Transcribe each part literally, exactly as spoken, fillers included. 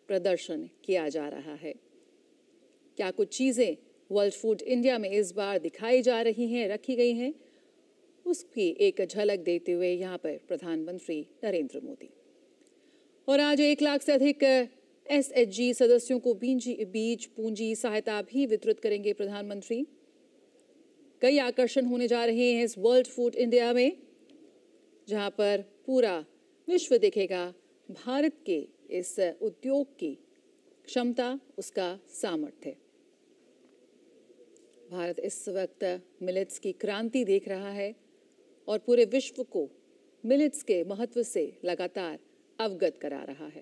प्रदर्शन किया जा रहा है। क्या कुछ चीज़ें वर्ल्ड फूड इंडिया में इस बार दिखाई जा रही हैं, रखी गई हैं, उसकी एक झलक देते हुए यहाँ पर प्रधानमंत्री नरेंद्र मोदी। और आज एक लाख से अधिक एस एच जी सदस्यों को बीज पूंजी सहायता भी वितरित करेंगे प्रधानमंत्री। कई आकर्षण होने जा रहे हैं इस वर्ल्ड फूड इंडिया में, जहां पर पूरा विश्व देखेगा भारत के इस उद्योग की क्षमता, उसका सामर्थ्य। भारत इस वक्त मिलेट्स की क्रांति देख रहा है और पूरे विश्व को मिलेट्स के महत्व से लगातार अवगत करा रहा है।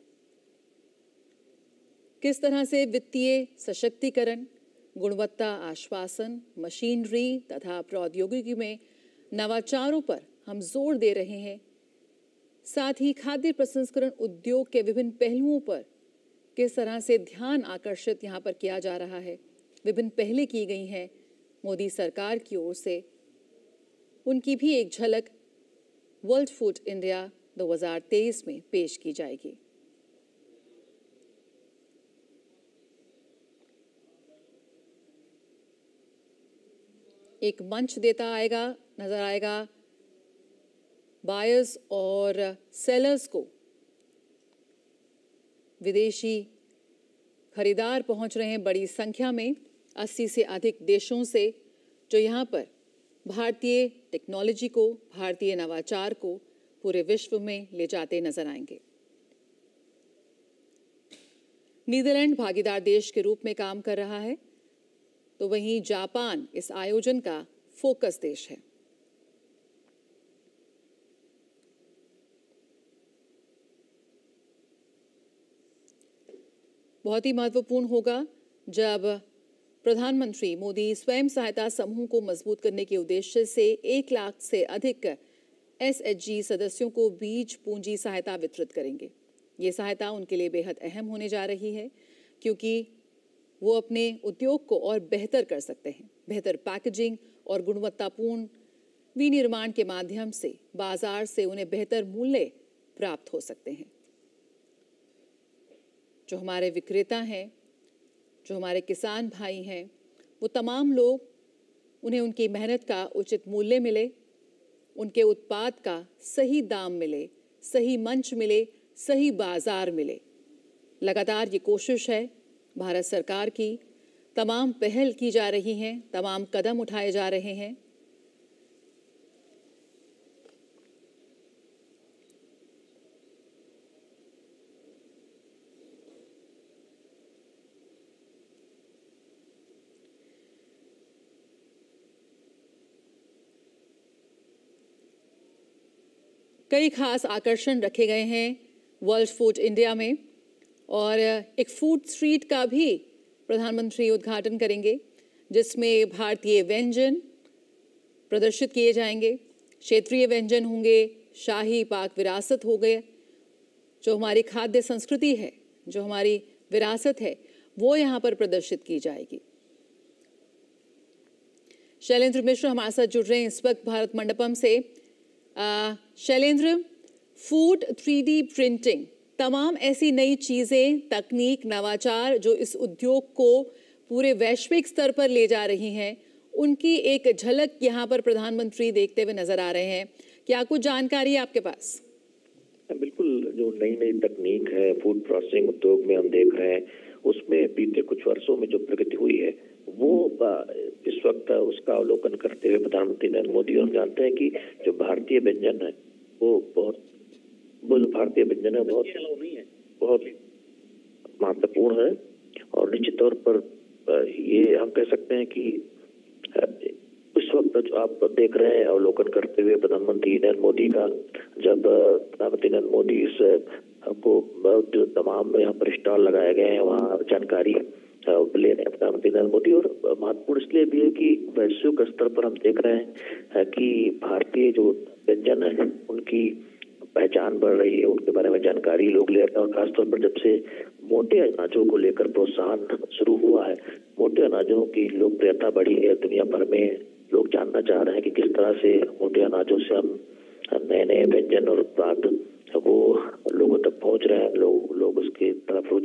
किस तरह से वित्तीय सशक्तिकरण, गुणवत्ता आश्वासन, मशीनरी तथा प्रौद्योगिकी में नवाचारों पर हम जोर दे रहे हैं, साथ ही खाद्य प्रसंस्करण उद्योग के विभिन्न पहलुओं पर किस तरह से ध्यान आकर्षित यहाँ पर किया जा रहा है, विभिन्न पहले की गई हैं मोदी सरकार की ओर से, उनकी भी एक झलक वर्ल्ड फूड इंडिया दो हज़ार तेईस में पेश की जाएगी। एक मंच देता आएगा नजर आएगा बायर्स और सेलर्स को। विदेशी खरीदार पहुंच रहे हैं बड़ी संख्या में, अस्सी से अधिक देशों से, जो यहाँ पर भारतीय टेक्नोलॉजी को, भारतीय नवाचार को पूरे विश्व में ले जाते नजर आएंगे। नीदरलैंड भागीदार देश के रूप में काम कर रहा है, तो वहीं जापान इस आयोजन का फोकस देश है। बहुत ही महत्वपूर्ण होगा जब प्रधानमंत्री मोदी स्वयं सहायता समूह को मजबूत करने के उद्देश्य से एक लाख से अधिक एस एच जी सदस्यों को बीज पूंजी सहायता वितरित करेंगे। ये सहायता उनके लिए बेहद अहम होने जा रही है, क्योंकि वो अपने उद्योग को और बेहतर कर सकते हैं। बेहतर पैकेजिंग और गुणवत्तापूर्ण विनिर्माण के माध्यम से बाजार से उन्हें बेहतर मूल्य प्राप्त हो सकते हैं। जो हमारे विक्रेता हैं, जो हमारे किसान भाई हैं, वो तमाम लोग, उन्हें उनकी मेहनत का उचित मूल्य मिले, उनके उत्पाद का सही दाम मिले, सही मंच मिले, सही बाजार मिले। लगातार ये कोशिश है भारत सरकार की, तमाम पहल की जा रही हैं, तमाम कदम उठाए जा रहे हैं। कई खास आकर्षण रखे गए हैं वर्ल्ड फूड इंडिया में, और एक फूड स्ट्रीट का भी प्रधानमंत्री उद्घाटन करेंगे, जिसमें भारतीय व्यंजन प्रदर्शित किए जाएंगे। क्षेत्रीय व्यंजन होंगे, शाही पाक विरासत हो गए, जो हमारी खाद्य संस्कृति है, जो हमारी विरासत है, वो यहाँ पर प्रदर्शित की जाएगी। शैलेंद्र मिश्र हमारे साथ जुड़ रहे हैं इस वक्त भारत मंडपम से। Shailendra, food three D printing, तमाम ऐसी नई चीज़ें, तकनीक, नवाचार जो इस उद्योग को पूरे वैश्विक स्तर पर ले जा रही हैं, उनकी एक झलक यहाँ पर प्रधानमंत्री देखते हुए नजर आ रहे हैं। क्या कुछ जानकारी है आपके पास? बिल्कुल, जो नई नई तकनीक है फूड प्रोसेसिंग उद्योग में हम देख रहे हैं, उसमें बीते कुछ वर्षों में जो प्रगति हुई है, वो इस वक्त उसका अवलोकन करते हुए प्रधानमंत्री नरेंद्र मोदी, हम जानते हैं कि जो भारतीय व्यंजन है वो बहुत वो जो भारतीय व्यंजन है बहुत बहुत महत्वपूर्ण है। और निश्चित तौर पर ये हम कह सकते हैं कि इस वक्त जो आप देख रहे हैं अवलोकन करते हुए प्रधानमंत्री नरेंद्र मोदी का, जब प्रधानमंत्री नरेंद्र मोदी इस को जो तमाम यहाँ पर स्टॉल लगाए गए हैं, वहाँ जानकारी ले रहे हैं प्रधानमंत्री नरेंद्र मोदी। और महत्वपूर्ण इसलिए भी है कि वैश्विक स्तर पर हम देख रहे हैं कि भारतीय जो व्यंजन है उनकी पहचान बढ़ रही है, उनके बारे में जानकारी लोग ले रहे हैं। और खासतौर पर जब से मोटे अनाजों को लेकर प्रोत्साहन शुरू हुआ है, मोटे अनाजों की लोकप्रियता बढ़ी है, दुनिया भर में लोग जानना चाह रहे हैं कि किस तरह से मोटे अनाजों से हम नए नए व्यंजन और उत्पाद वो लोगों तक पहुंच रहे हैं, लोग लोग उसकी तरफ रुचि दिखा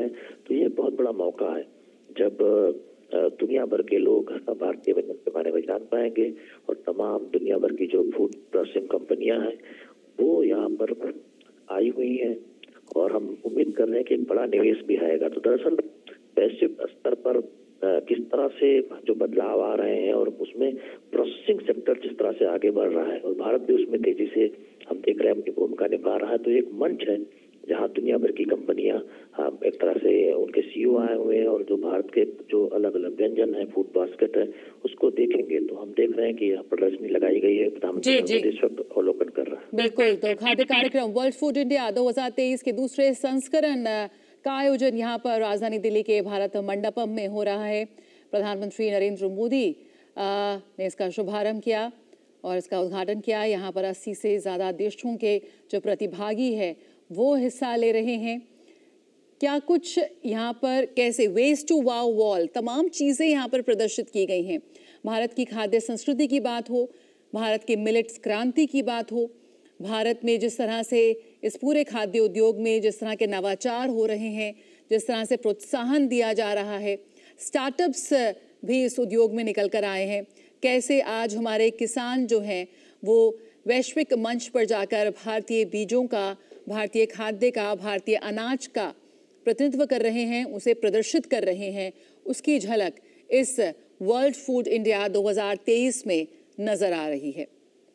है, तो ये बहुत बड़ा मौका है जब दुनिया भर के लोग भारतीय व्यंजन के बारे में जान पाएंगे और तमाम दुनिया भर की जो फूड प्रोसेसिंग कंपनियां हैं वो यहाँ पर आई हुई हैं और हम उम्मीद कर रहे हैं कि एक बड़ा निवेश भी आएगा। तो दरअसल वैश्विक स्तर पर किस तरह से जो बदलाव आ रहे हैं और उसमें प्रोसेसिंग सेक्टर जिस तरह से आगे बढ़ रहा है और भारत भी उसमें तेजी से हम देख रहे हैं अपनी भूमिका निभा रहा है, तो एक मंच है जहां दुनिया भर की कंपनियां एक तरह से उनके सीईओ आए हुए हैं और जो भारत के जो अलग अलग व्यंजन है, फूड बास्केट है, उसको देखेंगे। तो हम देख रहे हैं कि यहाँ प्रदर्शनी लगाई गई है, प्रधानमंत्री इस वक्त अवलोकन कर रहा है। बिल्कुल, तो खाद्य कार्यक्रम वर्ल्ड फूड इंडिया दो हजार तेईस के दूसरे संस्करण का आयोजन यहाँ पर राजधानी दिल्ली के भारत मंडपम में हो रहा है। प्रधानमंत्री नरेंद्र मोदी ने इसका शुभारंभ किया और इसका उद्घाटन किया। यहाँ पर अस्सी से ज़्यादा देशों के जो प्रतिभागी है वो हिस्सा ले रहे हैं। क्या कुछ यहाँ पर कैसे वेस्ट टू वाओ वॉल तमाम चीज़ें यहाँ पर प्रदर्शित की गई हैं। भारत की खाद्य संस्कृति की बात हो, भारत के मिलेट्स क्रांति की बात हो, भारत में जिस तरह से इस पूरे खाद्य उद्योग में जिस तरह के नवाचार हो रहे हैं, जिस तरह से प्रोत्साहन दिया जा रहा है, स्टार्टअप्स भी इस उद्योग में निकल कर आए हैं, कैसे आज हमारे किसान जो हैं वो वैश्विक मंच पर जाकर भारतीय बीजों का, भारतीय खाद्य का, भारतीय अनाज का प्रतिनिधित्व कर रहे हैं, उसे प्रदर्शित कर रहे हैं, उसकी झलक इस वर्ल्ड फूड इंडिया दो हजार तेईस में नजर आ रही है।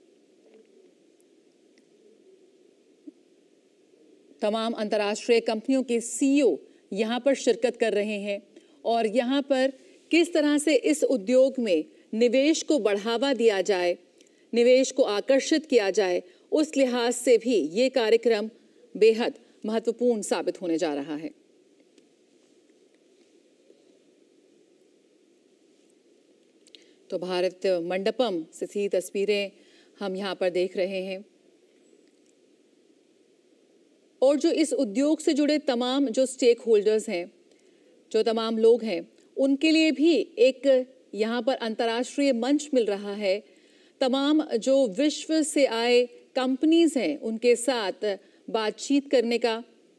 तमाम अंतर्राष्ट्रीय कंपनियों के सीईओ यहाँ पर शिरकत कर रहे हैं और यहाँ पर किस तरह से इस उद्योग में निवेश को बढ़ावा दिया जाए, निवेश को आकर्षित किया जाए, उस लिहाज से भी ये कार्यक्रम बेहद महत्वपूर्ण साबित होने जा रहा है। तो भारत मंडपम से सी तस्वीरें हम यहाँ पर देख रहे हैं और जो इस उद्योग से जुड़े तमाम जो स्टेक होल्डर्स हैं, जो तमाम लोग हैं, उनके लिए भी एक यहाँ पर अंतर्राष्ट्रीय मंच मिल रहा है। तमाम जो विश्व से आए कंपनीज हैं उनके साथ बातचीत करने का,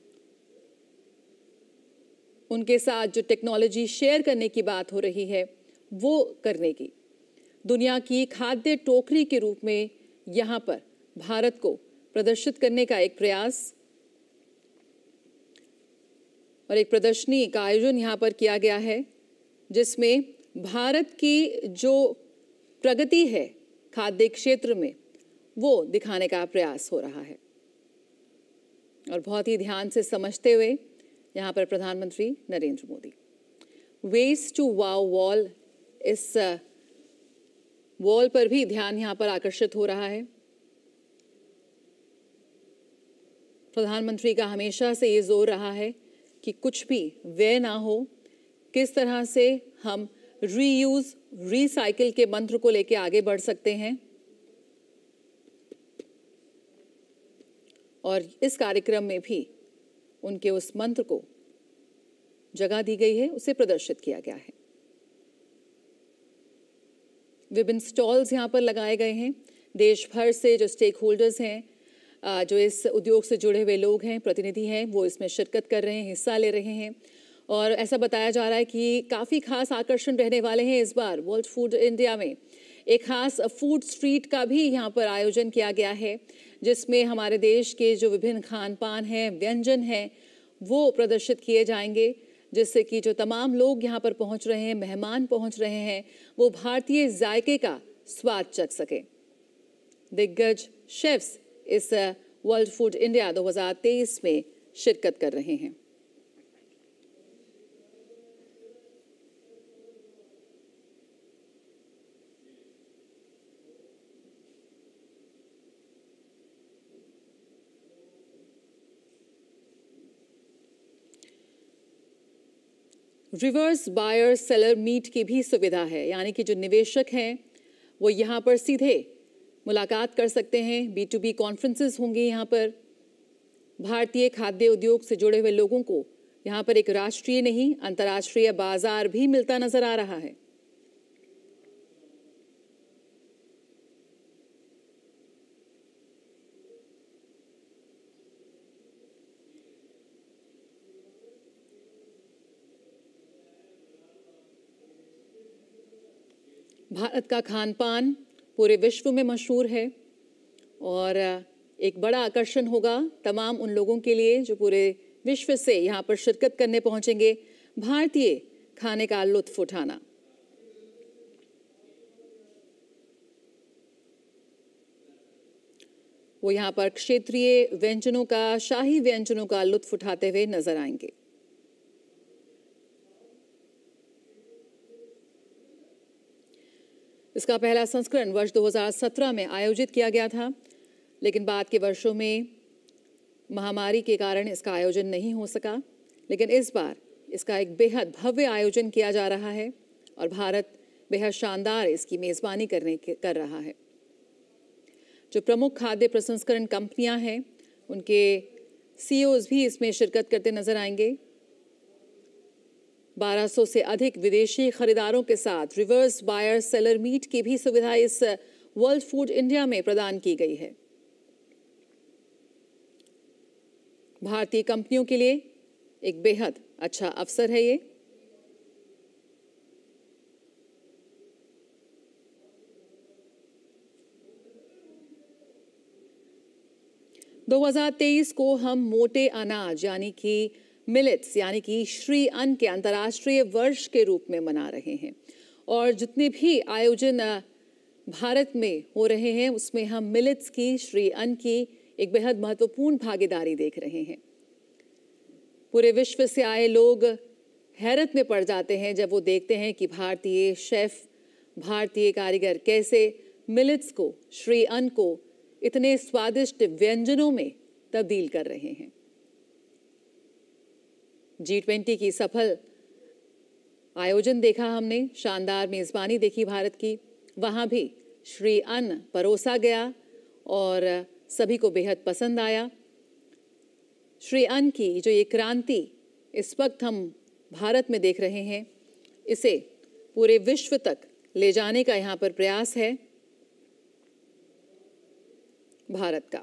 उनके साथ जो टेक्नोलॉजी शेयर करने की बात हो रही है वो करने की, दुनिया की खाद्य टोकरी के रूप में यहाँ पर भारत को प्रदर्शित करने का एक प्रयास और एक प्रदर्शनी का आयोजन यहाँ पर किया गया है जिसमें भारत की जो प्रगति है खाद्य क्षेत्र में वो दिखाने का प्रयास हो रहा है और बहुत ही ध्यान से समझते हुए यहाँ पर प्रधानमंत्री Narendra Modi waste to wow wall, इस वॉल पर भी ध्यान यहाँ पर आकर्षित हो रहा है। प्रधानमंत्री का हमेशा से ये जोर रहा है कि कुछ भी व्यय ना हो, किस तरह से हम रीयूज रीसाइकिल के मंत्र को लेकर आगे बढ़ सकते हैं और इस कार्यक्रम में भी उनके उस मंत्र को जगह दी गई है, उसे प्रदर्शित किया गया है। विभिन्न स्टॉल्स यहाँ पर लगाए गए हैं। देश भर से जो स्टेक होल्डर्स हैं, जो इस उद्योग से जुड़े हुए लोग हैं, प्रतिनिधि हैं, वो इसमें शिरकत कर रहे हैं, हिस्सा ले रहे हैं और ऐसा बताया जा रहा है कि काफ़ी खास आकर्षण रहने वाले हैं इस बार वर्ल्ड फूड इंडिया में। एक खास फूड स्ट्रीट का भी यहाँ पर आयोजन किया गया है जिसमें हमारे देश के जो विभिन्न खान पान हैं, व्यंजन हैं, वो प्रदर्शित किए जाएंगे, जिससे कि जो तमाम लोग यहाँ पर पहुँच रहे हैं, मेहमान पहुँच रहे हैं, वो भारतीय जायके का स्वाद चख सकें। दिग्गज शेफ्स इस वर्ल्ड फूड इंडिया दो हजार तेईस में शिरकत कर रहे हैं। रिवर्स बायर सेलर मीट की भी सुविधा है, यानी कि जो निवेशक हैं वो यहाँ पर सीधे मुलाकात कर सकते हैं। बी टू बी कॉन्फ्रेंसेस होंगे यहाँ पर। भारतीय खाद्य उद्योग से जुड़े हुए लोगों को यहाँ पर एक राष्ट्रीय नहीं अंतर्राष्ट्रीय बाजार भी मिलता नजर आ रहा है। भारत का खान पान पूरे विश्व में मशहूर है और एक बड़ा आकर्षण होगा तमाम उन लोगों के लिए जो पूरे विश्व से यहाँ पर शिरकत करने पहुँचेंगे, भारतीय खाने का लुत्फ उठाना। वो यहाँ पर क्षेत्रीय व्यंजनों का, शाही व्यंजनों का लुत्फ उठाते हुए नजर आएंगे। इसका पहला संस्करण वर्ष दो हज़ार सत्रह में आयोजित किया गया था, लेकिन बाद के वर्षों में महामारी के कारण इसका आयोजन नहीं हो सका। लेकिन इस बार इसका एक बेहद भव्य आयोजन किया जा रहा है और भारत बेहद शानदार इसकी मेज़बानी करने कर रहा है। जो प्रमुख खाद्य प्रसंस्करण कंपनियां हैं, उनके सीईओज भी इसमें शिरकत करते नजर आएंगे। बारह सौ से अधिक विदेशी खरीदारों के साथ रिवर्स बायर सेलर मीट की भी सुविधा इस वर्ल्ड फूड इंडिया में प्रदान की गई है। भारतीय कंपनियों के लिए एक बेहद अच्छा अवसर है ये। दो हज़ार तेईस को हम मोटे अनाज यानी कि मिलेट्स यानी कि श्री अन्न के अंतर्राष्ट्रीय वर्ष के रूप में मना रहे हैं और जितने भी आयोजन भारत में हो रहे हैं उसमें हम मिलेट्स की, श्री अन्न की एक बेहद महत्वपूर्ण भागीदारी देख रहे हैं। पूरे विश्व से आए लोग हैरत में पड़ जाते हैं जब वो देखते हैं कि भारतीय शेफ, भारतीय कारीगर कैसे मिलेट्स को, श्री अन्न को इतने स्वादिष्ट व्यंजनों में तब्दील कर रहे हैं। जी ट्वेंटी की सफल आयोजन देखा हमने, शानदार मेज़बानी देखी भारत की। वहाँ भी श्री अन्न परोसा गया और सभी को बेहद पसंद आया। श्री अन्न की जो ये क्रांति इस वक्त हम भारत में देख रहे हैं, इसे पूरे विश्व तक ले जाने का यहाँ पर प्रयास है भारत का।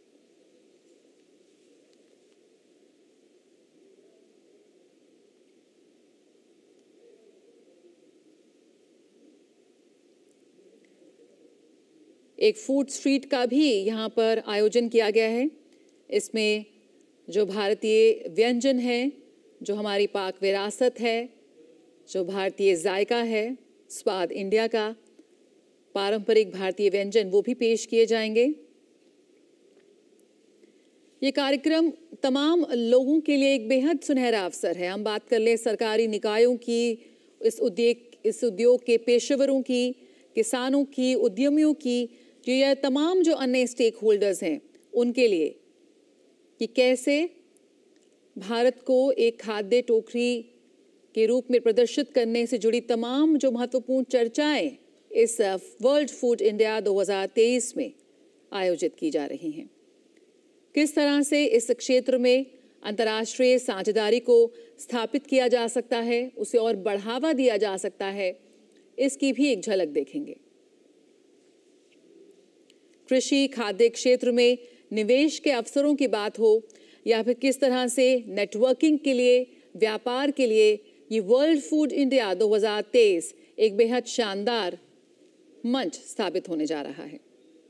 एक फूड स्ट्रीट का भी यहाँ पर आयोजन किया गया है। इसमें जो भारतीय व्यंजन है, जो हमारी पाक विरासत है, जो भारतीय जायका है, स्वाद इंडिया का पारंपरिक भारतीय व्यंजन, वो भी पेश किए जाएंगे। ये कार्यक्रम तमाम लोगों के लिए एक बेहद सुनहरा अवसर है। हम बात कर लें सरकारी निकायों की, इस उद्योग इस उद्योग के पेशेवरों की, किसानों की, उद्यमियों की, जो यह तमाम जो अन्य स्टेक होल्डर्स हैं, उनके लिए कि कैसे भारत को एक खाद्य टोकरी के रूप में प्रदर्शित करने से जुड़ी तमाम जो महत्वपूर्ण चर्चाएं इस वर्ल्ड फूड इंडिया दो हज़ार तेईस में आयोजित की जा रही हैं। किस तरह से इस क्षेत्र में अंतर्राष्ट्रीय साझेदारी को स्थापित किया जा सकता है, उसे और बढ़ावा दिया जा सकता है, इसकी भी एक झलक देखेंगे। कृषि खाद्य क्षेत्र में निवेश के अवसरों की बात हो या फिर किस तरह से नेटवर्किंग के लिए, व्यापार के लिए ये वर्ल्ड फूड इंडिया दो हज़ार तेईस एक बेहद शानदार मंच स्थापित होने जा रहा है।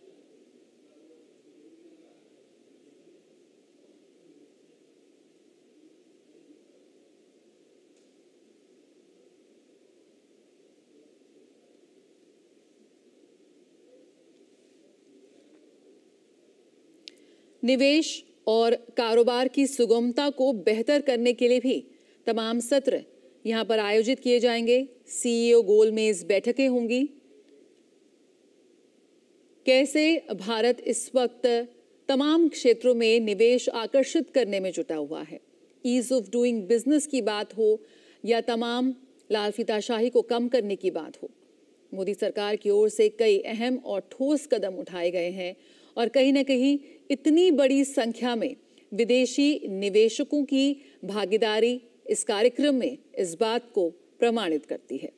निवेश और कारोबार की सुगमता को बेहतर करने के लिए भी तमाम सत्र यहाँ पर आयोजित किए जाएंगे। सीईओ गोलमेज बैठकें होंगी। कैसे भारत इस वक्त तमाम क्षेत्रों में निवेश आकर्षित करने में जुटा हुआ है, ईज ऑफ डूइंग बिजनेस की बात हो या तमाम लाल फीताशाही को कम करने की बात हो, मोदी सरकार की ओर से कई अहम और ठोस कदम उठाए गए हैं और कहीं ना कहीं इतनी बड़ी संख्या में विदेशी निवेशकों की भागीदारी इस कार्यक्रम में इस बात को प्रमाणित करती है।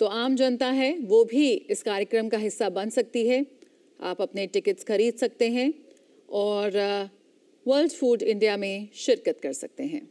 तो आम जनता है वो भी इस कार्यक्रम का हिस्सा बन सकती है। आप अपने टिकट्स खरीद सकते हैं और वर्ल्ड फूड इंडिया में शिरकत कर सकते हैं।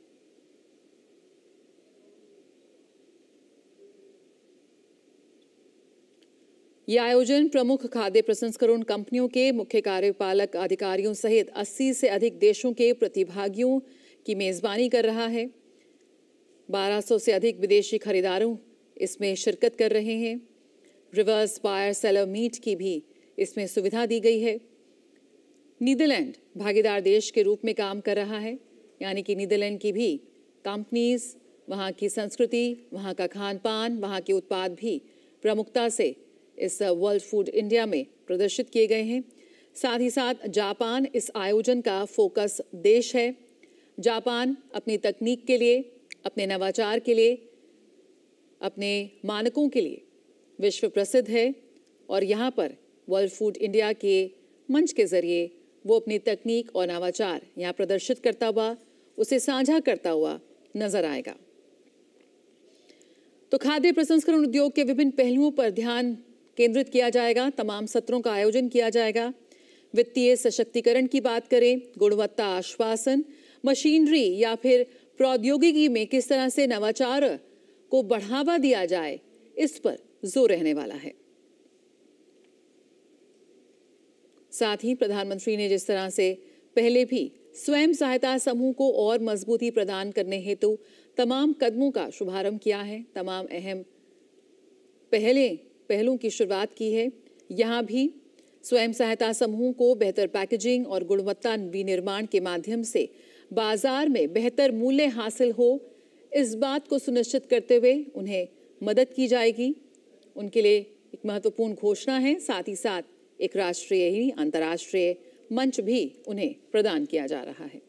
यह आयोजन प्रमुख खाद्य प्रसंस्करण कंपनियों के मुख्य कार्यपालक अधिकारियों सहित अस्सी से अधिक देशों के प्रतिभागियों की मेजबानी कर रहा है। बारह सौ से अधिक विदेशी खरीदारों इसमें शिरकत कर रहे हैं। रिवर्स बायर सेलर मीट की भी इसमें सुविधा दी गई है। नीदरलैंड भागीदार देश के रूप में काम कर रहा है, यानी कि नीदरलैंड की भी कंपनीज, वहाँ की संस्कृति, वहाँ का खान पान, वहाँ के उत्पाद भी प्रमुखता से इस वर्ल्ड फूड इंडिया में प्रदर्शित किए गए हैं। साथ ही साथ जापान इस आयोजन का फोकस देश है। जापान अपनी तकनीक के लिए, अपने नवाचार के लिए, अपने मानकों के लिए विश्व प्रसिद्ध है और यहाँ पर वर्ल्ड फूड इंडिया के मंच के जरिए वो अपनी तकनीक और नवाचार यहाँ प्रदर्शित करता हुआ, उसे साझा करता हुआ नजर आएगा। तो खाद्य प्रसंस्करण उद्योग के विभिन्न पहलुओं पर ध्यान केंद्रित किया जाएगा। तमाम सत्रों का आयोजन किया जाएगा। वित्तीय सशक्तिकरण की बात करें, गुणवत्ता आश्वासन, मशीनरी या फिर प्रौद्योगिकी में किस तरह से नवाचार को बढ़ावा दिया जाए, इस पर जोर रहने वाला है। साथ ही प्रधानमंत्री ने जिस तरह से पहले भी स्वयं सहायता समूह को और मजबूती प्रदान करने हेतु तमाम कदमों का शुभारंभ किया है, तमाम अहम पहले पहलों की शुरुआत की है, यहाँ भी स्वयं सहायता समूह को बेहतर पैकेजिंग और गुणवत्ता विनिर्माण के माध्यम से बाजार में बेहतर मूल्य हासिल हो, इस बात को सुनिश्चित करते हुए उन्हें मदद की जाएगी। उनके लिए एक महत्वपूर्ण घोषणा है। साथ ही साथ एक राष्ट्रीय ही अंतर्राष्ट्रीय मंच भी उन्हें प्रदान किया जा रहा है।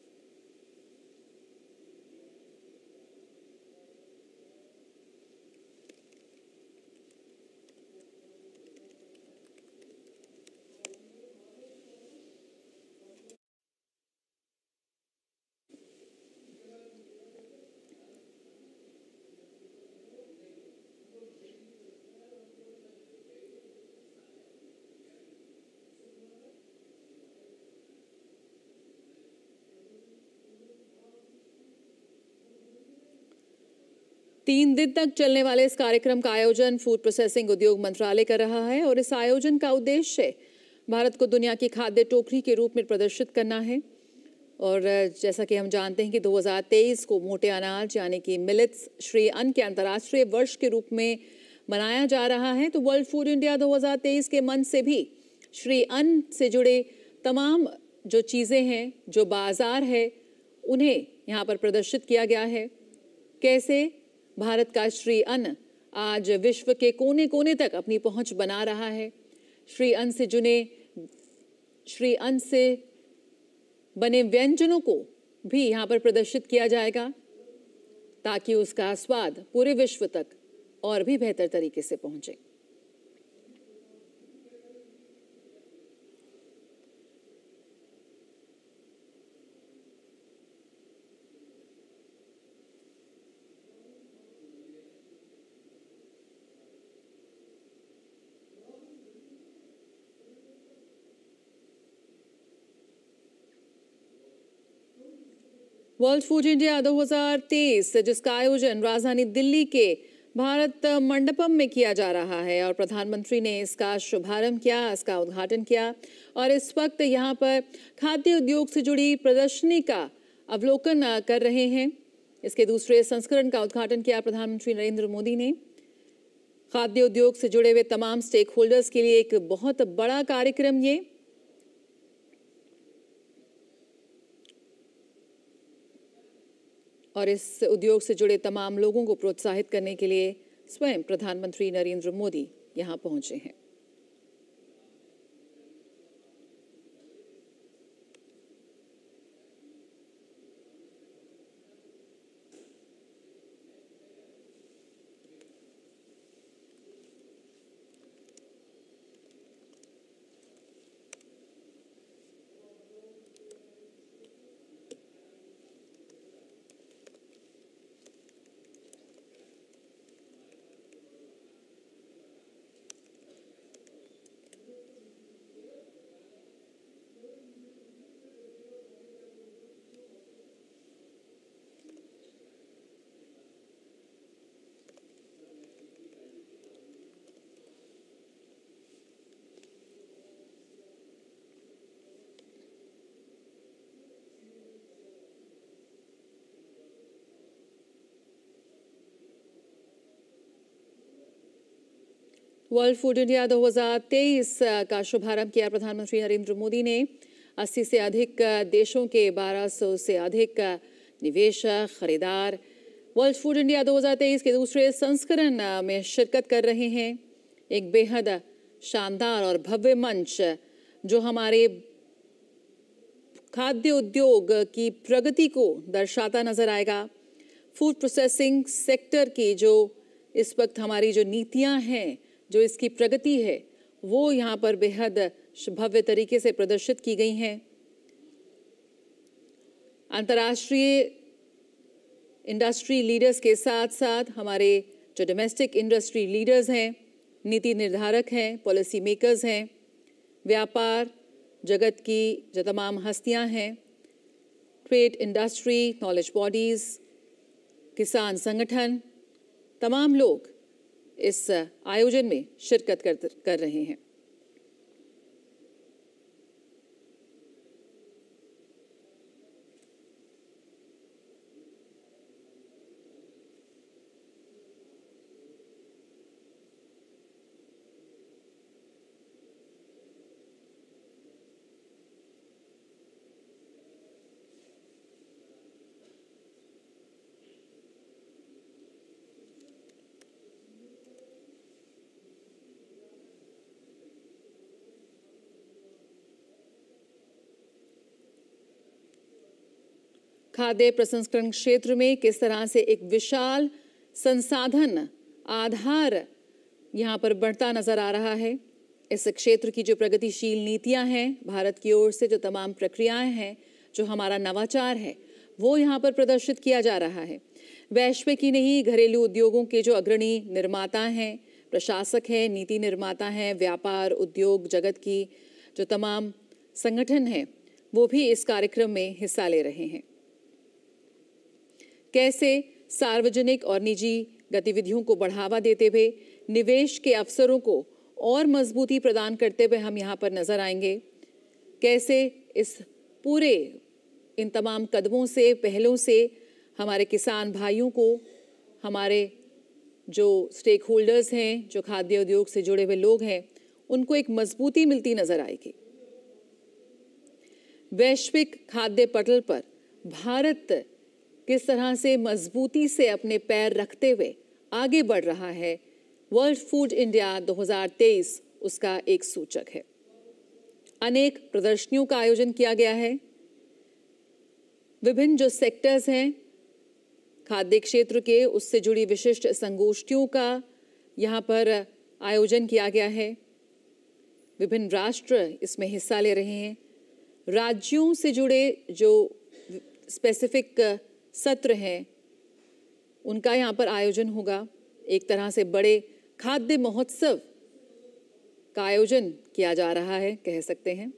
तीन दिन तक चलने वाले इस कार्यक्रम का आयोजन फूड प्रोसेसिंग उद्योग मंत्रालय कर रहा है और इस आयोजन का उद्देश्य भारत को दुनिया की खाद्य टोकरी के रूप में प्रदर्शित करना है। और जैसा कि हम जानते हैं कि दो हज़ार तेईस को मोटे अनाज यानी कि मिलेट्स श्री अन्न के अंतर्राष्ट्रीय वर्ष के रूप में मनाया जा रहा है। तो वर्ल्ड फूड इंडिया दो हज़ार तेईस के मंच से भी श्री अन्न से जुड़े तमाम जो चीज़ें हैं, जो बाजार है, उन्हें यहाँ पर प्रदर्शित किया गया है। कैसे भारत का श्री अन्न आज विश्व के कोने कोने तक अपनी पहुंच बना रहा है। श्री अन्न से जुड़े श्री अन्न से बने व्यंजनों को भी यहाँ पर प्रदर्शित किया जाएगा ताकि उसका स्वाद पूरे विश्व तक और भी बेहतर तरीके से पहुंचे। वर्ल्ड फूड इंडिया दो हज़ार तेईस जिसका आयोजन राजधानी दिल्ली के भारत मंडपम में किया जा रहा है और प्रधानमंत्री ने इसका शुभारंभ किया, इसका उद्घाटन किया और इस वक्त यहाँ पर खाद्य उद्योग से जुड़ी प्रदर्शनी का अवलोकन कर रहे हैं। इसके दूसरे संस्करण का उद्घाटन किया प्रधानमंत्री नरेंद्र मोदी ने। खाद्य उद्योग से जुड़े हुए तमाम स्टेक होल्डर्स के लिए एक बहुत बड़ा कार्यक्रम ये। और इस उद्योग से जुड़े तमाम लोगों को प्रोत्साहित करने के लिए स्वयं प्रधानमंत्री नरेंद्र मोदी यहाँ पहुंचे हैं। वर्ल्ड फूड इंडिया दो हज़ार तेईस का शुभारंभ किया प्रधानमंत्री नरेंद्र मोदी ने। अस्सी से अधिक देशों के बारह सौ से अधिक निवेशक, खरीदार वर्ल्ड फूड इंडिया दो हज़ार तेईस के दूसरे संस्करण में शिरकत कर रहे हैं। एक बेहद शानदार और भव्य मंच जो हमारे खाद्य उद्योग की प्रगति को दर्शाता नजर आएगा। फूड प्रोसेसिंग सेक्टर की जो इस वक्त हमारी जो नीतियां हैं, जो इसकी प्रगति है, वो यहाँ पर बेहद भव्य तरीके से प्रदर्शित की गई हैं। अंतर्राष्ट्रीय इंडस्ट्री लीडर्स के साथ साथ हमारे जो डोमेस्टिक इंडस्ट्री लीडर्स हैं, नीति निर्धारक हैं, पॉलिसी मेकर्स हैं, व्यापार जगत की जो तमाम हस्तियां हैं, ट्रेड इंडस्ट्री, नॉलेज बॉडीज़, किसान संगठन, तमाम लोग इस आयोजन में शिरकत कर, कर रहे हैं। खाद्य प्रसंस्करण क्षेत्र में किस तरह से एक विशाल संसाधन आधार यहाँ पर बढ़ता नजर आ रहा है। इस क्षेत्र की जो प्रगतिशील नीतियां हैं, भारत की ओर से जो तमाम प्रक्रियाएं हैं, जो हमारा नवाचार है, वो यहाँ पर प्रदर्शित किया जा रहा है। वैश्विक ही नहीं, घरेलू उद्योगों के जो अग्रणी निर्माता हैं, प्रशासक हैं, नीति निर्माता हैं, व्यापार उद्योग जगत की जो तमाम संगठन हैं, वो भी इस कार्यक्रम में हिस्सा ले रहे हैं। कैसे सार्वजनिक और निजी गतिविधियों को बढ़ावा देते हुए निवेश के अवसरों को और मजबूती प्रदान करते हुए हम यहाँ पर नजर आएंगे। कैसे इस पूरे इन तमाम कदमों से, पहलों से हमारे किसान भाइयों को, हमारे जो स्टेक होल्डर्स हैं, जो खाद्य उद्योग से जुड़े हुए लोग हैं, उनको एक मजबूती मिलती नजर आएगी। वैश्विक खाद्य पटल पर भारत किस तरह से मजबूती से अपने पैर रखते हुए आगे बढ़ रहा है, वर्ल्ड फूड इंडिया दो हज़ार तेईस उसका एक सूचक है। अनेक प्रदर्शनियों का आयोजन किया गया है। विभिन्न जो सेक्टर्स हैं खाद्य क्षेत्र के, उससे जुड़ी विशिष्ट संगोष्ठियों का यहाँ पर आयोजन किया गया है। विभिन्न राष्ट्र इसमें हिस्सा ले रहे हैं। राज्यों से जुड़े जो स्पेसिफिक सत्र हैं, उनका यहाँ पर आयोजन होगा। एक तरह से बड़े खाद्य महोत्सव का आयोजन किया जा रहा है, कह सकते हैं।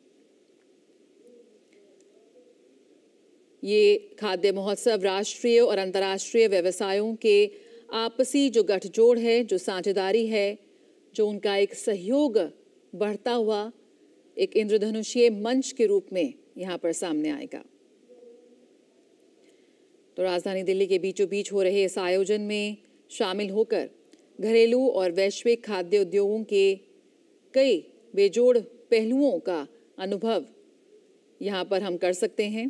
ये खाद्य महोत्सव राष्ट्रीय और अंतर्राष्ट्रीय व्यवसायों के आपसी जो गठजोड़ है, जो साझेदारी है, जो उनका एक सहयोग बढ़ता हुआ एक इंद्रधनुषीय मंच के रूप में यहाँ पर सामने आएगा। तो राजधानी दिल्ली के बीचों बीच हो रहे इस आयोजन में शामिल होकर घरेलू और वैश्विक खाद्य उद्योगों के कई बेजोड़ पहलुओं का अनुभव यहाँ पर हम कर सकते हैं।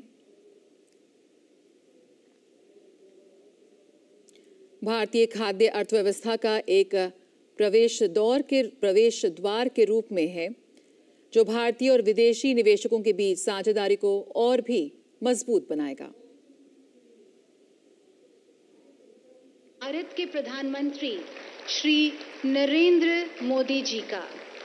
भारतीय खाद्य अर्थव्यवस्था का एक प्रवेश दौर के प्रवेश द्वार के रूप में है, जो भारतीय और विदेशी निवेशकों के बीच साझेदारी को और भी मजबूत बनाएगा। भारत के प्रधानमंत्री श्री नरेंद्र मोदी जी का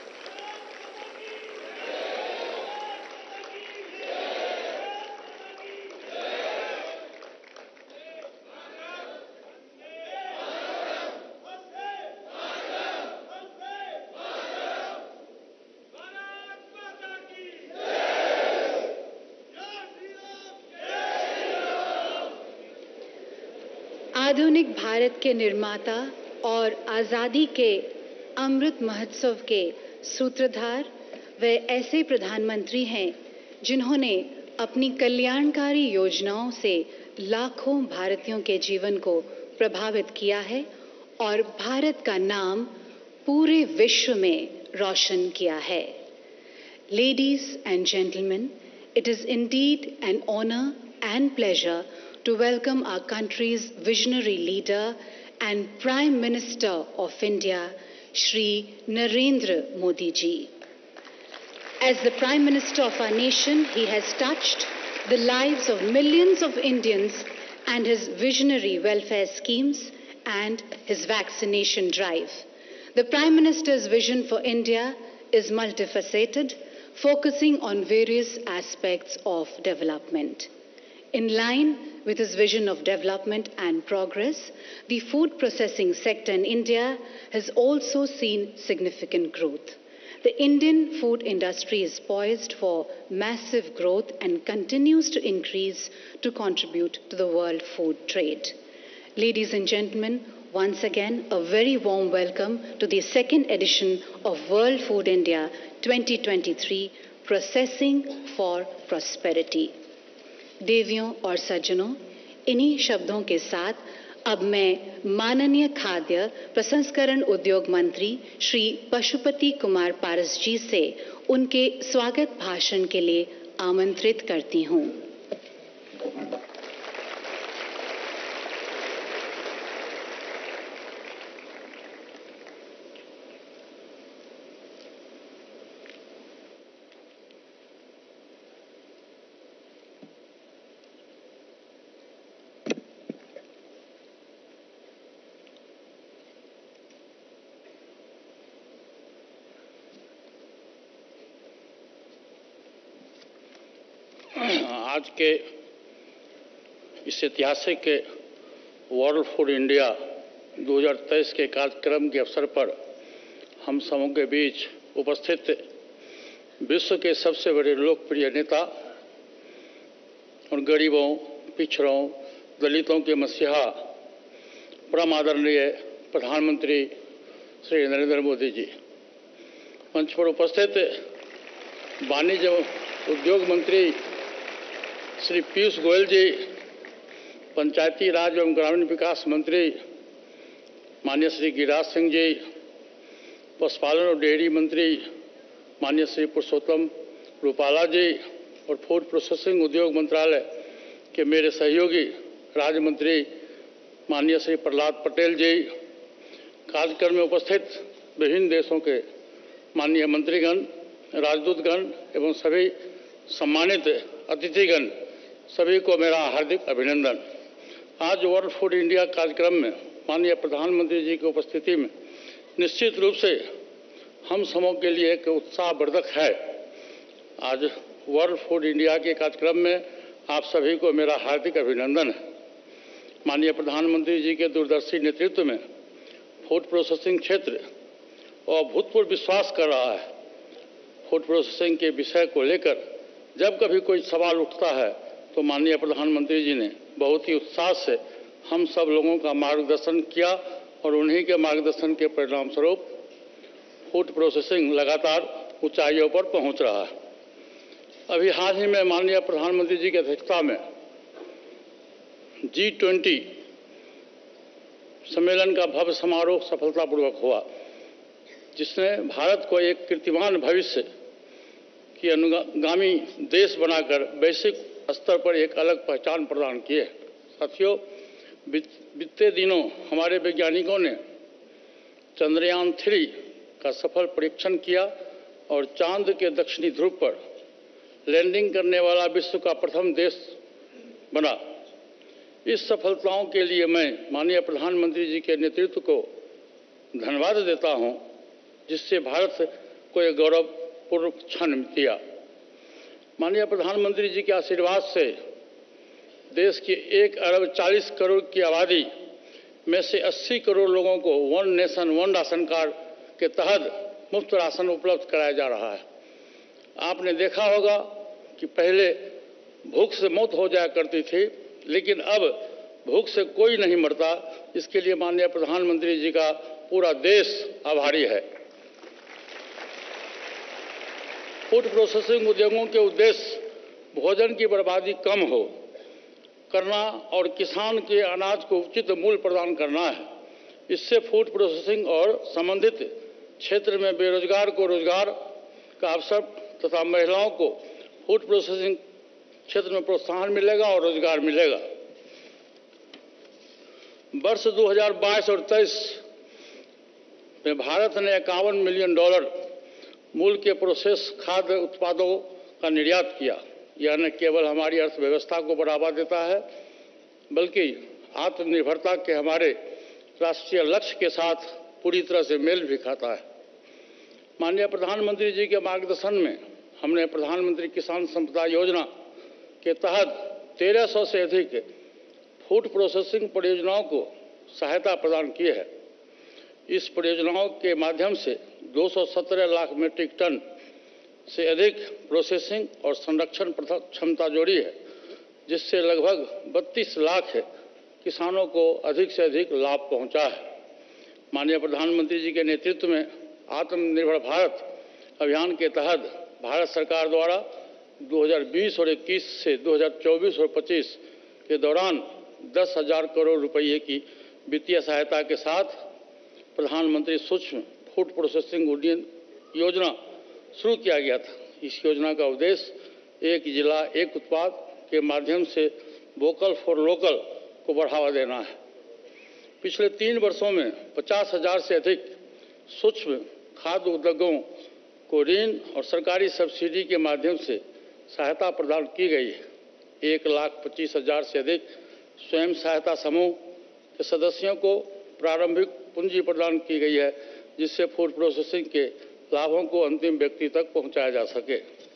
आधुनिक भारत के निर्माता और आज़ादी के अमृत महोत्सव के सूत्रधार वे ऐसे प्रधानमंत्री हैं जिन्होंने अपनी कल्याणकारी योजनाओं से लाखों भारतीयों के जीवन को प्रभावित किया है और भारत का नाम पूरे विश्व में रोशन किया है। Ladies and gentlemen, it is indeed an honor and pleasure to welcome our country's visionary leader and Prime Minister of India, Shri Narendra Modi ji. As the Prime Minister of our nation, he has touched the lives of millions of Indians and his visionary welfare schemes and his vaccination drive. The Prime Minister's vision for India is multifaceted, focusing on various aspects of development. In line with his vision of development and progress, the food processing sector in India has also seen significant growth. The Indian food industry is poised for massive growth and continues to increase to contribute to the world food trade. Ladies and gentlemen, once again, a very warm welcome to the second edition of World Food India twenty twenty-three, Processing for Prosperity. देवियों और सज्जनों, इन्हीं शब्दों के साथ अब मैं माननीय खाद्य प्रसंस्करण उद्योग मंत्री श्री पशुपति कुमार पारस जी से उनके स्वागत भाषण के लिए आमंत्रित करती हूं। आज के इस ऐतिहासिक वर्ल्ड फूड इंडिया दो हज़ार तेईस के कार्यक्रम के अवसर पर हम सबों के बीच उपस्थित विश्व के सबसे बड़े लोकप्रिय नेता और गरीबों, पिछड़ों, दलितों के मसीहा परम आदरणीय प्रधानमंत्री श्री नरेंद्र मोदी जी, मंच पर उपस्थित वाणिज्य उद्योग मंत्री श्री पीयूष गोयल जी, पंचायती राज एवं ग्रामीण विकास मंत्री माननीय श्री गिरिराज सिंह जी, पशुपालन और डेयरी मंत्री माननीय श्री पुरुषोत्तम रूपाला जी और फूड प्रोसेसिंग उद्योग मंत्रालय के मेरे सहयोगी राज्य मंत्री माननीय श्री प्रहलाद पटेल जी, कार्यक्रम में उपस्थित विभिन्न देशों के माननीय मंत्रीगण, राजदूतगण एवं सभी सम्मानित अतिथिगण, सभी को मेरा हार्दिक अभिनंदन। आज वर्ल्ड फूड इंडिया कार्यक्रम में माननीय प्रधानमंत्री जी की उपस्थिति में निश्चित रूप से हम सबों के लिए एक उत्साहवर्धक है। आज वर्ल्ड फूड इंडिया के कार्यक्रम में आप सभी को मेरा हार्दिक अभिनंदन है। माननीय प्रधानमंत्री जी के दूरदर्शी नेतृत्व में फूड प्रोसेसिंग क्षेत्र अभूतपूर्व विश्वास कर रहा है। फूड प्रोसेसिंग के विषय को लेकर जब कभी कोई सवाल उठता है तो माननीय प्रधानमंत्री जी ने बहुत ही उत्साह से हम सब लोगों का मार्गदर्शन किया और उन्हीं के मार्गदर्शन के परिणाम स्वरूप फूड प्रोसेसिंग लगातार ऊंचाइयों पर पहुंच रहा है। अभी हाल ही में माननीय प्रधानमंत्री जी की अध्यक्षता में जी ट्वेंटी सम्मेलन का भव्य समारोह सफलतापूर्वक हुआ, जिसने भारत को एक कीर्तिमान भविष्य की अनुगामी देश बनाकर वैश्विक स्तर पर एक अलग पहचान प्रदान की है। साथियों, बीते दिनों हमारे वैज्ञानिकों ने चंद्रयान थ्री का सफल परीक्षण किया और चांद के दक्षिणी ध्रुव पर लैंडिंग करने वाला विश्व का प्रथम देश बना। इस सफलताओं के लिए मैं माननीय प्रधानमंत्री जी के नेतृत्व को धन्यवाद देता हूं, जिससे भारत को एक गौरवपूर्ण क्षण दिया। माननीय प्रधानमंत्री जी के आशीर्वाद से देश की एक अरब चालीस करोड़ की आबादी में से अस्सी करोड़ लोगों को one nation one ration card के तहत मुफ्त राशन उपलब्ध कराया जा रहा है। आपने देखा होगा कि पहले भूख से मौत हो जाया करती थी, लेकिन अब भूख से कोई नहीं मरता। इसके लिए माननीय प्रधानमंत्री जी का पूरा देश आभारी है। फूड प्रोसेसिंग उद्योगों के उद्देश्य भोजन की बर्बादी कम हो करना और किसान के अनाज को उचित मूल्य प्रदान करना है। इससे फूड प्रोसेसिंग और संबंधित क्षेत्र में बेरोजगार को रोजगार का अवसर तथा महिलाओं को फूड प्रोसेसिंग क्षेत्र में प्रोत्साहन मिलेगा और रोजगार मिलेगा। वर्ष दो हज़ार बाईस और तेईस में भारत ने इक्यावन मिलियन डॉलर मूल्य के प्रोसेस खाद्य उत्पादों का निर्यात किया। यह न केवल हमारी अर्थव्यवस्था को बढ़ावा देता है बल्कि आत्मनिर्भरता के हमारे राष्ट्रीय लक्ष्य के साथ पूरी तरह से मेल भी खाता है। माननीय प्रधानमंत्री जी के मार्गदर्शन में हमने प्रधानमंत्री किसान संपदा योजना के तहत तेरह सौ से अधिक फूड प्रोसेसिंग परियोजनाओं को सहायता प्रदान की है। इस परियोजनाओं के माध्यम से दो सौ सत्रह लाख मीट्रिक टन से अधिक प्रोसेसिंग और संरक्षण क्षमता जोड़ी है, जिससे लगभग बत्तीस लाख किसानों को अधिक से अधिक लाभ पहुंचा है। माननीय प्रधानमंत्री जी के नेतृत्व में आत्मनिर्भर भारत अभियान के तहत भारत सरकार द्वारा दो हज़ार बीस और इक्कीस से दो हज़ार चौबीस और पच्चीस के दौरान दस हजार करोड़ रुपये की वित्तीय सहायता के साथ प्रधानमंत्री सूक्ष्म फूड प्रोसेसिंग उड्डयन योजना शुरू किया गया था। इस योजना का उद्देश्य एक जिला एक उत्पाद के माध्यम से वोकल फॉर लोकल को बढ़ावा देना है। पिछले तीन वर्षों में पचास हजार से अधिक सूक्ष्म खाद्य उद्योगों को ऋण और सरकारी सब्सिडी के माध्यम से सहायता प्रदान की गई है। एक लाख पच्चीस हजार से अधिक स्वयं सहायता समूह के सदस्यों को प्रारंभिक पूंजी प्रदान की गई है, जिससे फूड प्रोसेसिंग के लाभों को अंतिम व्यक्ति तक पहुंचाया जा सके।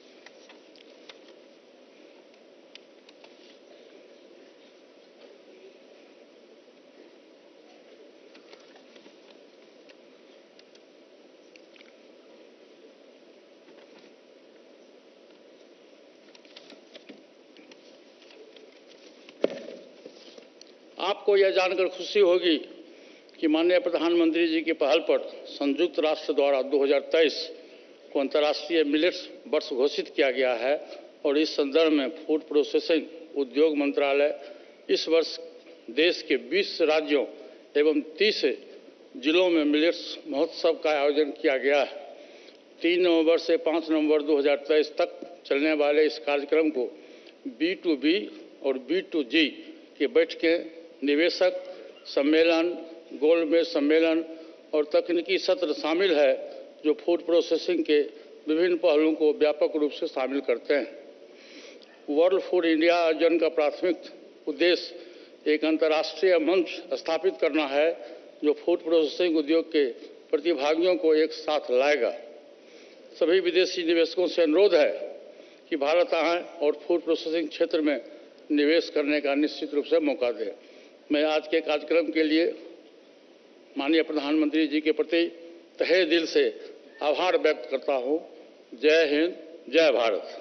आपको यह जानकर खुशी होगी कि माननीय प्रधानमंत्री जी की पहल पर संयुक्त राष्ट्र द्वारा दो हज़ार तेईस को अंतर्राष्ट्रीय मिलेट्स वर्ष घोषित किया गया है और इस संदर्भ में फूड प्रोसेसिंग उद्योग मंत्रालय इस वर्ष देश के बीस राज्यों एवं तीस जिलों में मिलेट्स महोत्सव का आयोजन किया गया है। तीन नवंबर से पाँच नवंबर दो हज़ार तेईस तक चलने वाले इस कार्यक्रम को बी टू बी और बी टू जी की बैठकें, निवेशक सम्मेलन, गोलमेज सम्मेलन और तकनीकी सत्र शामिल है, जो फूड प्रोसेसिंग के विभिन्न पहलुओं को व्यापक रूप से शामिल करते हैं। वर्ल्ड फूड इंडिया आयोजन का प्राथमिक उद्देश्य एक अंतर्राष्ट्रीय मंच स्थापित करना है, जो फूड प्रोसेसिंग उद्योग के प्रतिभागियों को एक साथ लाएगा। सभी विदेशी निवेशकों से अनुरोध है कि भारत आएं और फूड प्रोसेसिंग क्षेत्र में निवेश करने का निश्चित रूप से मौका दें। मैं आज के कार्यक्रम के लिए माननीय प्रधानमंत्री जी के प्रति तहे दिल से आभार व्यक्त करता हूं। जय हिंद, जय भारत।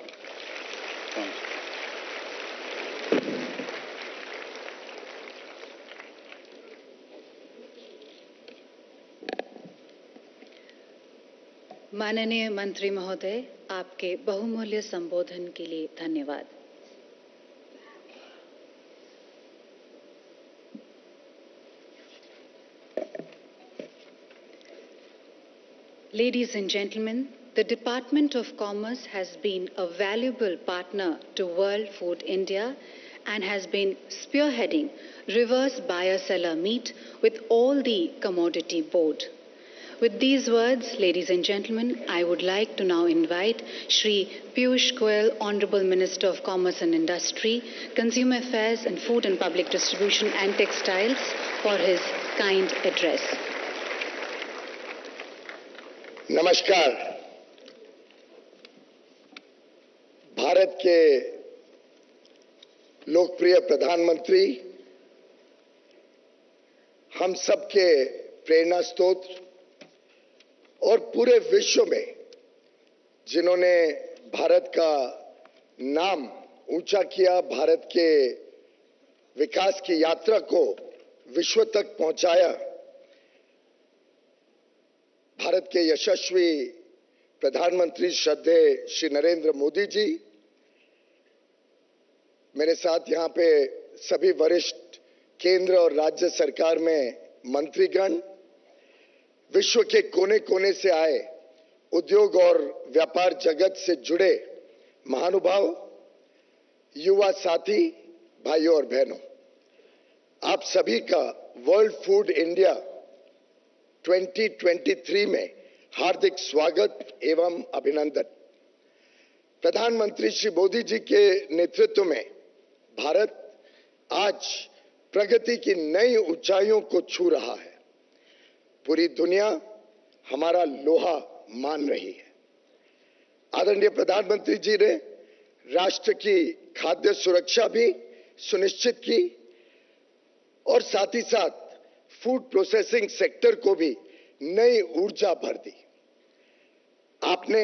माननीय मंत्री महोदय, आपके बहुमूल्य संबोधन के लिए धन्यवाद। Ladies and gentlemen, the Department of Commerce has been a valuable partner to World Food India and has been spearheading reverse buyer-seller meet with all the commodity board. With these words, ladies and gentlemen, I would like to now invite Shri Piyush Goyal, Honorable Minister of Commerce and Industry, Consumer Affairs and Food and Public Distribution and Textiles for his kind address. नमस्कार। भारत के लोकप्रिय प्रधानमंत्री, हम सबके प्रेरणा स्रोत और पूरे विश्व में जिन्होंने भारत का नाम ऊंचा किया, भारत के विकास की यात्रा को विश्व तक पहुंचाया, भारत के यशस्वी प्रधानमंत्री श्रद्धेय श्री नरेंद्र मोदी जी, मेरे साथ यहाँ पे सभी वरिष्ठ केंद्र और राज्य सरकार में मंत्रीगण, विश्व के कोने कोने से आए उद्योग और व्यापार जगत से जुड़े महानुभाव, युवा साथी, भाइयों और बहनों, आप सभी का वर्ल्ड फूड इंडिया दो हज़ार तेईस में हार्दिक स्वागत एवं अभिनंदन। प्रधानमंत्री श्री मोदी जी के नेतृत्व में भारत आज प्रगति की नई ऊंचाइयों को छू रहा है। पूरी दुनिया हमारा लोहा मान रही है। आदरणीय प्रधानमंत्री जी ने राष्ट्र की खाद्य सुरक्षा भी सुनिश्चित की और साथ ही साथ फूड प्रोसेसिंग सेक्टर को भी नई ऊर्जा भर दी। आपने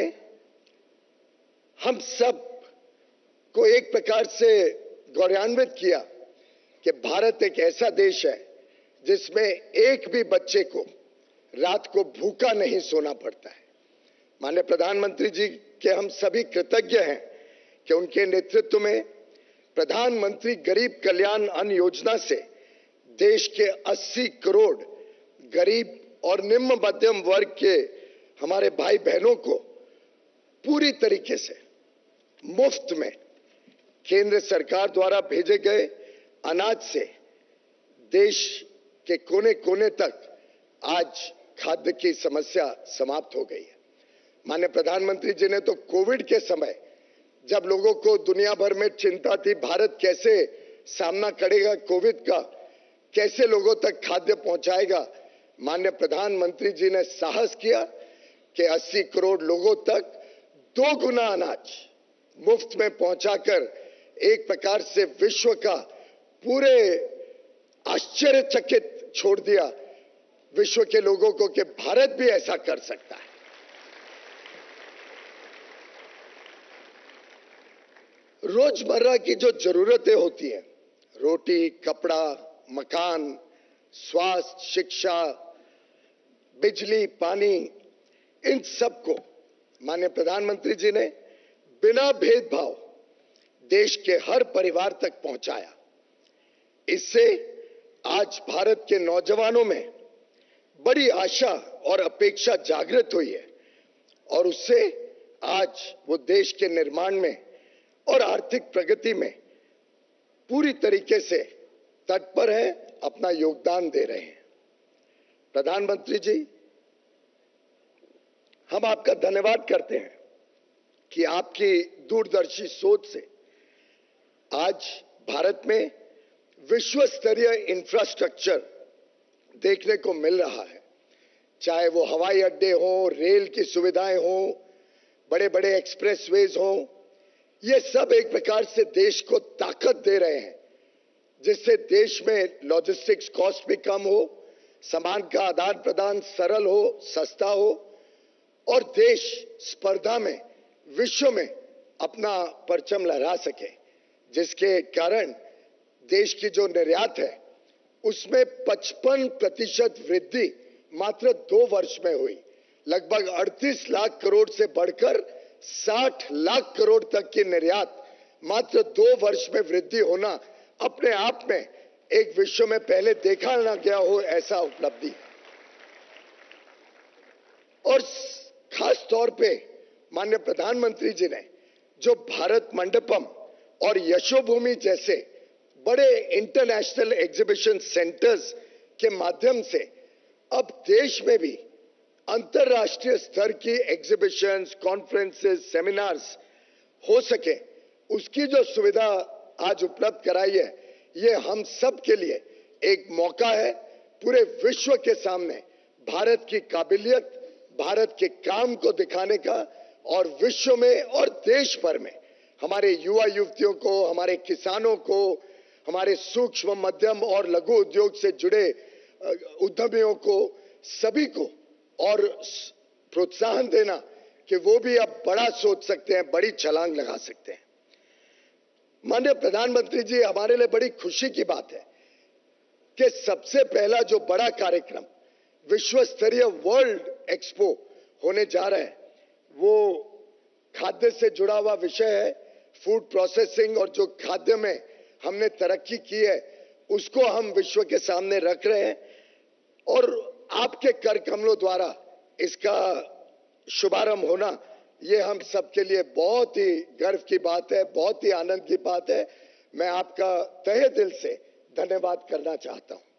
हम सब को एक प्रकार से गौरवान्वित किया कि भारत एक ऐसा देश है जिसमें एक भी बच्चे को रात को भूखा नहीं सोना पड़ता है। माननीय प्रधानमंत्री जी के हम सभी कृतज्ञ हैं कि उनके नेतृत्व में प्रधानमंत्री गरीब कल्याण अन्न योजना से देश के अस्सी करोड़ गरीब और निम्न मध्यम वर्ग के हमारे भाई बहनों को पूरी तरीके से मुफ्त में केंद्र सरकार द्वारा भेजे गए अनाज से देश के कोने कोने तक आज खाद्य की समस्या समाप्त हो गई है। माननीय प्रधानमंत्री जी ने तो कोविड के समय जब लोगों को दुनिया भर में चिंता थी, भारत कैसे सामना करेगा कोविड का, कैसे लोगों तक खाद्य पहुंचाएगा, माननीय प्रधानमंत्री जी ने साहस किया कि अस्सी करोड़ लोगों तक दो गुना अनाज मुफ्त में पहुंचाकर एक प्रकार से विश्व का पूरे आश्चर्यचकित छोड़ दिया विश्व के लोगों को कि भारत भी ऐसा कर सकता है। रोजमर्रा की जो जरूरतें होती हैं, रोटी, कपड़ा, मकान, स्वास्थ्य, शिक्षा, बिजली, पानी, इन सबको माननीय प्रधानमंत्री जी ने बिना भेदभाव देश के हर परिवार तक पहुंचाया। इससे आज भारत के नौजवानों में बड़ी आशा और अपेक्षा जागृत हुई है और उससे आज वो देश के निर्माण में और आर्थिक प्रगति में पूरी तरीके से तत्पर है, अपना योगदान दे रहे हैं। प्रधानमंत्री जी, हम आपका धन्यवाद करते हैं कि आपकी दूरदर्शी सोच से आज भारत में विश्व स्तरीय इंफ्रास्ट्रक्चर देखने को मिल रहा है। चाहे वो हवाई अड्डे हो, रेल की सुविधाएं हो, बड़े बड़े एक्सप्रेसवेज हो, ये सब एक प्रकार से देश को ताकत दे रहे हैं, जिससे देश में लॉजिस्टिक्स कॉस्ट भी कम हो, सामान का आदान प्रदान सरल हो, सस्ता हो और देश स्पर्धा में विश्व में अपना परचम लहरा सके, जिसके कारण देश की जो निर्यात है उसमें पचपन प्रतिशत वृद्धि मात्र दो वर्ष में हुई। लगभग अड़तीस लाख करोड़ से बढ़कर साठ लाख करोड़ तक की निर्यात मात्र दो वर्ष में वृद्धि होना अपने आप में एक विश्व में पहले देखा ना गया हो ऐसा उपलब्धि। और खास तौर पे माननीय प्रधानमंत्री जी ने जो भारत मंडपम और यशोभूमि जैसे बड़े इंटरनेशनल एग्जीबिशन सेंटर्स के माध्यम से अब देश में भी अंतर्राष्ट्रीय स्तर की एग्जीबिशंस, कॉन्फ्रेंसेस, सेमिनार्स हो सके, उसकी जो सुविधा आज उपलब्ध कराई है, ये हम सब के लिए एक मौका है पूरे विश्व के सामने भारत की काबिलियत, भारत के काम को दिखाने का और विश्व में और देश भर में हमारे युवा युवतियों को, हमारे किसानों को, हमारे सूक्ष्म मध्यम और लघु उद्योग से जुड़े उद्यमियों को, सभी को और प्रोत्साहन देना कि वो भी अब बड़ा सोच सकते हैं, बड़ी छलांग लगा सकते हैं। माननीय प्रधानमंत्री जी, हमारे लिए बड़ी खुशी की बात है कि सबसे पहला जो बड़ा कार्यक्रम विश्व स्तरीय वर्ल्ड एक्सपो होने जा रहा है वो खाद्य से जुड़ा हुआ विषय है, फूड प्रोसेसिंग। और जो खाद्य में हमने तरक्की की है उसको हम विश्व के सामने रख रहे हैं। और आपके कर कमलों द्वारा इसका शुभारंभ होना, ये हम सबके लिए बहुत ही गर्व की बात है, बहुत ही आनंद की बात है। मैं आपका तहे दिल से धन्यवाद करना चाहता हूं।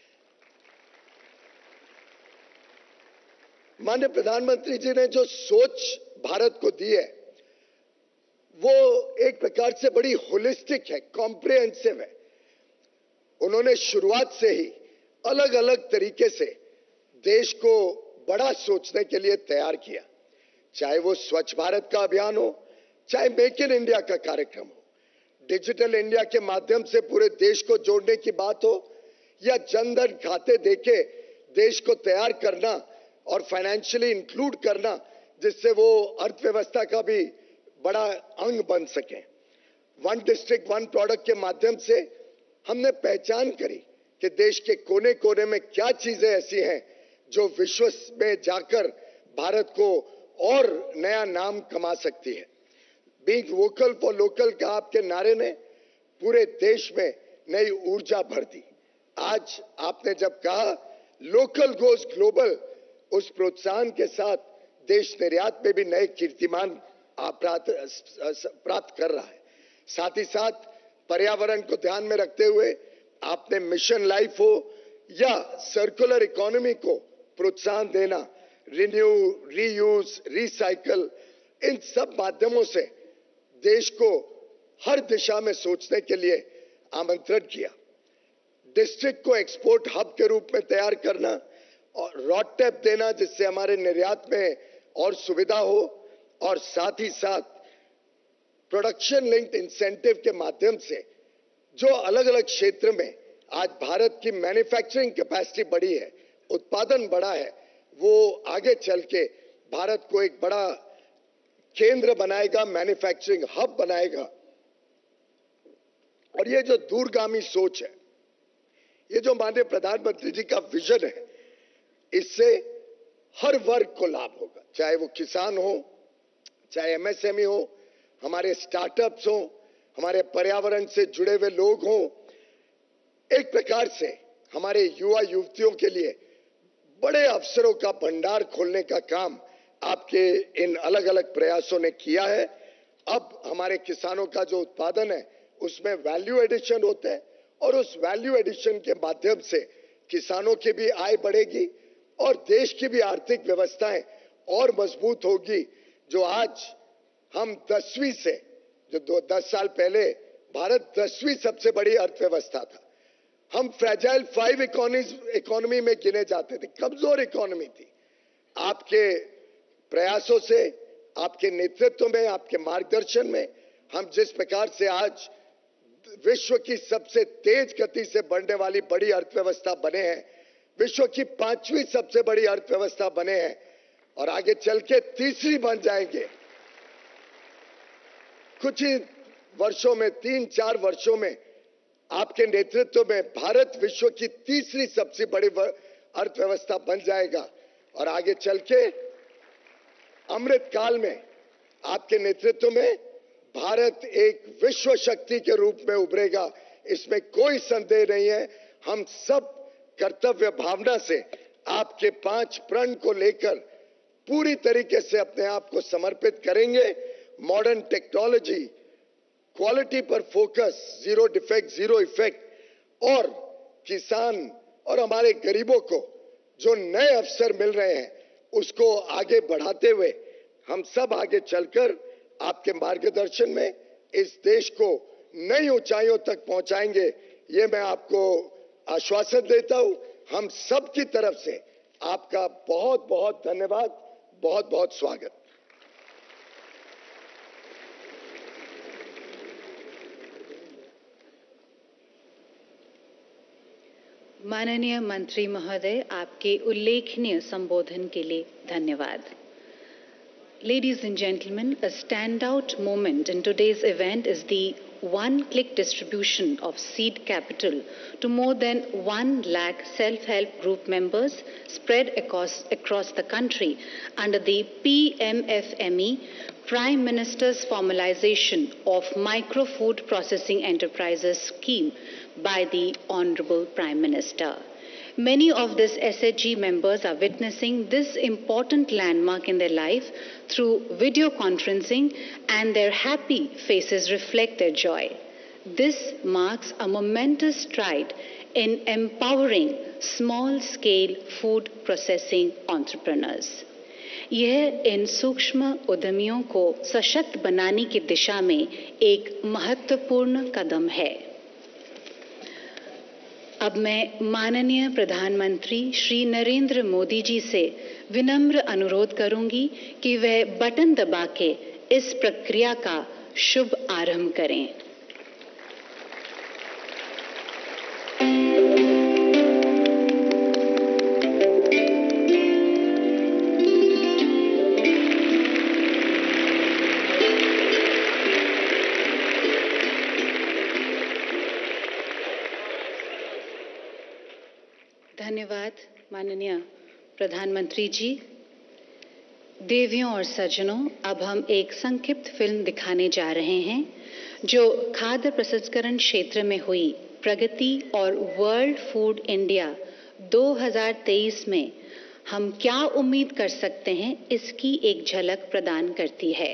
माननीय प्रधानमंत्री जी ने जो सोच भारत को दी है वो एक प्रकार से बड़ी होलिस्टिक है, कॉम्प्रिहेंसिव है। उन्होंने शुरुआत से ही अलग अलग तरीके से देश को बड़ा सोचने के लिए तैयार किया, चाहे वो स्वच्छ भारत का अभियान हो, चाहे मेक इन इंडिया का कार्यक्रम हो, डिजिटल इंडिया के माध्यम से पूरे देश को जोड़ने की बात हो, या जनधन खाते देके देश को तैयार करना और फाइनेंशियली इंक्लूड करना जिससे वो अर्थव्यवस्था का भी बड़ा अंग बन सके। वन डिस्ट्रिक्ट वन प्रोडक्ट के माध्यम से हमने पहचान करी कि देश के कोने कोने में क्या चीजें ऐसी हैं जो विश्व में जाकर भारत को और नया नाम कमा सकती है। बीइंग वोकल फॉर लोकल का आपके नारे ने पूरे देश में नई ऊर्जा भर दी। आज आपने जब कहा लोकल गोज ग्लोबल, उस प्रोत्साहन के साथ देश निर्यात में भी नए कीर्तिमान प्राप्त कर रहा है। साथ ही साथ पर्यावरण को ध्यान में रखते हुए आपने मिशन लाइफ हो या सर्कुलर इकोनॉमी को प्रोत्साहन देना, रिन्यू, रीयूज, रिसाइकल, इन सब माध्यमों से देश को हर दिशा में सोचने के लिए आमंत्रण किया। डिस्ट्रिक्ट को एक्सपोर्ट हब के रूप में तैयार करना और रोड टैप देना जिससे हमारे निर्यात में और सुविधा हो, और साथ ही साथ प्रोडक्शन लिंक्ड इंसेंटिव के माध्यम से जो अलग अलग क्षेत्र में आज भारत की मैन्युफैक्चरिंग कैपेसिटी बढ़ी है, उत्पादन बढ़ा है, वो आगे चल के भारत को एक बड़ा केंद्र बनाएगा, मैन्युफैक्चरिंग हब बनाएगा। और ये जो दूरगामी सोच है, ये जो माननीय प्रधानमंत्री जी का विजन है, इससे हर वर्ग को लाभ होगा, चाहे वो किसान हो, चाहे एमएसएमई हो, हमारे स्टार्टअप्स हो, हमारे पर्यावरण से जुड़े हुए लोग हों। एक प्रकार से हमारे युवा युवतियों के लिए बड़े अवसरों का भंडार खोलने का काम आपके इन अलग अलग प्रयासों ने किया है। अब हमारे किसानों का जो उत्पादन है उसमें वैल्यू एडिशन होता है, और उस वैल्यू एडिशन के माध्यम से किसानों की भी आय बढ़ेगी और देश की भी आर्थिक व्यवस्थाएं और मजबूत होगी। जो आज हम दसवीं से, जो दो दस साल पहले भारत दसवीं सबसे बड़ी अर्थव्यवस्था था, हम फ्रेजाइल फाइव इकोनॉमी में गिने जाते थे, कमजोर इकोनॉमी थी। आपके प्रयासों से, आपके नेतृत्व में, आपके मार्गदर्शन में हम जिस प्रकार से आज विश्व की सबसे तेज गति से बढ़ने वाली बड़ी अर्थव्यवस्था बने हैं, विश्व की पांचवी सबसे बड़ी अर्थव्यवस्था बने हैं और आगे चल के तीसरी बन जाएंगे। कुछ ही वर्षों में, तीन चार वर्षों में आपके नेतृत्व में भारत विश्व की तीसरी सबसे बड़ी अर्थव्यवस्था बन जाएगा और आगे चल के अमृत काल में आपके नेतृत्व में भारत एक विश्व शक्ति के रूप में उभरेगा, इसमें कोई संदेह नहीं है। हम सब कर्तव्य भावना से आपके पांच प्रण को लेकर पूरी तरीके से अपने आप को समर्पित करेंगे। मॉडर्न टेक्नोलॉजी, क्वालिटी पर focus, zero defect zero effect और किसान और हमारे गरीबों को जो नए अवसर मिल रहे हैं उसको आगे बढ़ाते हुए हम सब आगे चलकर आपके मार्गदर्शन में इस देश को नई ऊंचाइयों तक पहुंचाएंगे, ये मैं आपको आश्वासन देता हूं। हम सब की तरफ से आपका बहुत बहुत धन्यवाद, बहुत बहुत स्वागत। माननीय मंत्री महोदय, आपके उल्लेखनीय संबोधन के लिए धन्यवाद। Ladies and gentlemen, a standout moment in today's event is the one-click distribution of seed capital to more than one lakh self-help group members spread across, across the country under the P M F M E, Prime Minister's Formalization of Micro-Food Processing Enterprises scheme by the Honorable Prime Minister. Many of these S H G members are witnessing this important landmark in their life through video conferencing, and their happy faces reflect their joy. This marks a momentous stride in empowering small-scale food processing entrepreneurs. यह इन सूक्ष्म उद्यमियों को सशक्त बनाने की दिशा में एक महत्वपूर्ण कदम है। अब मैं माननीय प्रधानमंत्री श्री नरेंद्र मोदी जी से विनम्र अनुरोध करूंगी कि वह बटन दबा के इस प्रक्रिया का शुभ आरंभ करें। धन्यवाद माननीय प्रधानमंत्री जी। देवियों और सज्जनों, अब हम एक संक्षिप्त फिल्म दिखाने जा रहे हैं जो खाद्य प्रसंस्करण क्षेत्र में हुई प्रगति और वर्ल्ड फूड इंडिया दो हज़ार तेईस में हम क्या उम्मीद कर सकते हैं इसकी एक झलक प्रदान करती है।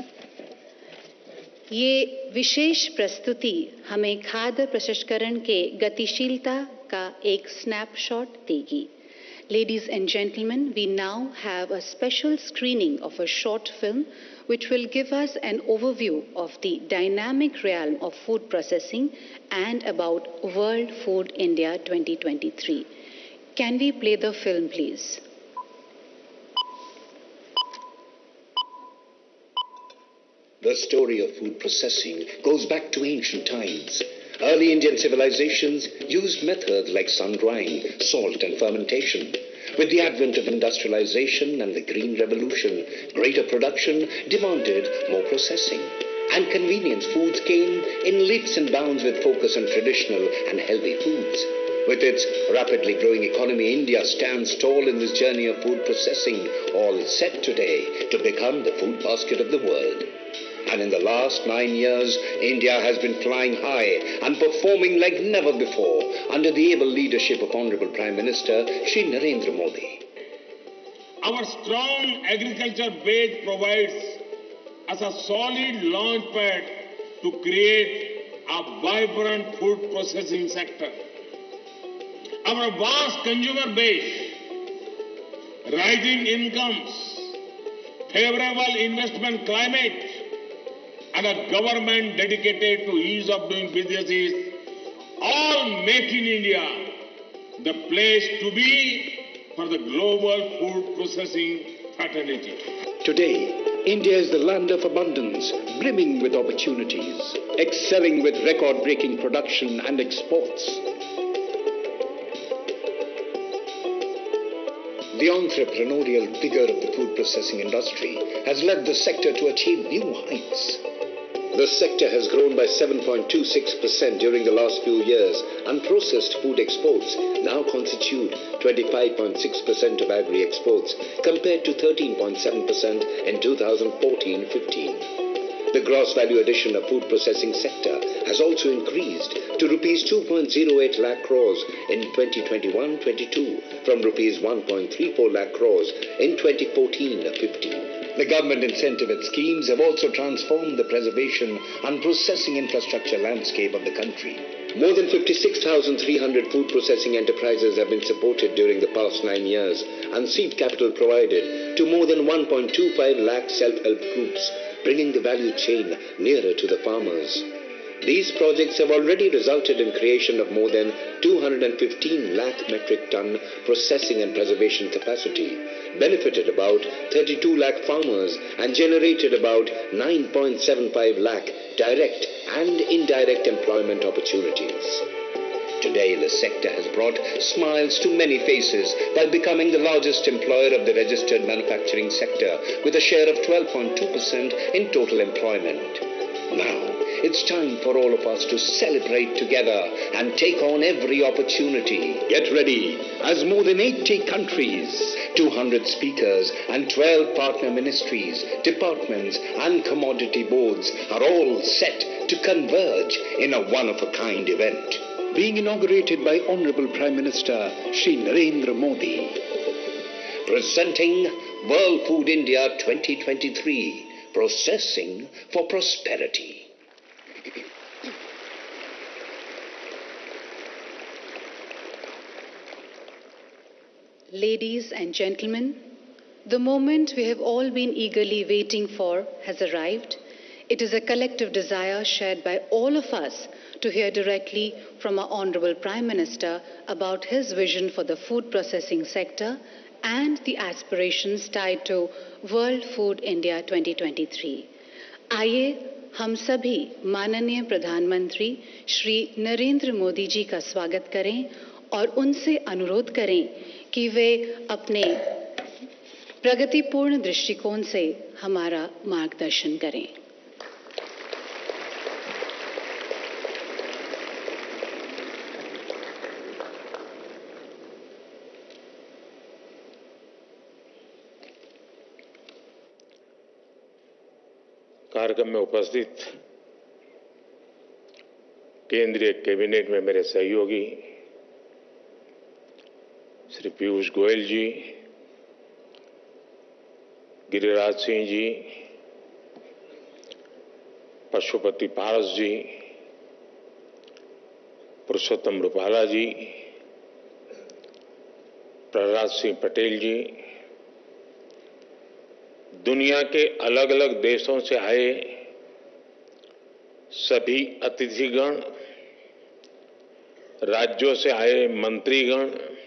ये विशेष प्रस्तुति हमें खाद्य प्रसंस्करण के गतिशीलता का एक स्नैपशॉट देगी। Ladies and gentlemen, we now have a special screening of a short film which will give us an overview of the dynamic realm of food processing and about World Food India twenty twenty-three. Can we play the film, please? The story of food processing goes back to ancient times. Early Indian civilizations used methods like sun-drying, salt and fermentation. With the advent of industrialization and the Green Revolution, greater production demanded more processing. And convenience foods came in leaps and bounds with focus on traditional and healthy foods. With its rapidly growing economy, India stands tall in this journey of food processing, all set today to become the food basket of the world. And in the last nine years, India has been flying high and performing like never before under the able leadership of Honorable Prime Minister Shri Narendra Modi. Our strong agriculture base provides us a solid launchpad to create a vibrant food processing sector. Our vast consumer base, rising incomes, favorable investment climate, and a government dedicated to ease of doing businesses all make in India the place to be for the global food processing fraternity. Today, India is the land of abundance, brimming with opportunities, excelling with record-breaking production and exports. The entrepreneurial vigor of the food processing industry has led the sector to achieve new heights. The sector has grown by seven point two six percent during the last few years, and processed food exports now constitute twenty-five point six percent of agri-exports compared to thirteen point seven percent in two thousand fourteen fifteen. The gross value addition of food processing sector has also increased to rupees two point zero eight lakh crores in twenty twenty-one twenty-two from rupees one point three four lakh crores in twenty fourteen fifteen. The government incentive schemes have also transformed the preservation and processing infrastructure landscape of the country. More than fifty-six thousand three hundred food processing enterprises have been supported during the past nine years, and seed capital provided to more than one point two five lakh self-help groups, bringing the value chain nearer to the farmers. These projects have already resulted in creation of more than two hundred fifteen lakh metric ton processing and preservation capacity, benefited about thirty-two lakh farmers, and generated about nine point seven five lakh direct and indirect employment opportunities. Today, the sector has brought smiles to many faces by becoming the largest employer of the registered manufacturing sector with a share of twelve point two percent in total employment. Now, it's time for all of us to celebrate together and take on every opportunity. Get ready, as more than eighty countries, two hundred speakers and twelve partner ministries, departments and commodity boards are all set to converge in a one-of-a-kind event. being inaugurated by Honorable Prime Minister Shri Narendra Modi. Presenting World Food India twenty twenty-three, Processing for Prosperity. Ladies and gentlemen, the moment we have all been eagerly waiting for has arrived. It is a collective desire shared by all of us to hear directly from our Honorable Prime Minister about his vision for the food processing sector and the aspirations tied to World Food India twenty twenty-three. आइए हम सभी माननीय प्रधानमंत्री श्री नरेंद्र मोदी जी का स्वागत करें और उनसे अनुरोध करें कि वे अपने प्रगतिपूर्ण दृष्टिकोण से हमारा मार्गदर्शन करें। कार्यक्रम में उपस्थित केंद्रीय कैबिनेट में मेरे सहयोगी श्री पीयूष गोयल जी, गिरिराज सिंह जी, पशुपति पारस जी, पुरुषोत्तम रूपाला जी, प्रहलाद सिंह पटेल जी, दुनिया के अलग अलग देशों से आए सभी अतिथिगण, राज्यों से आए मंत्रीगण,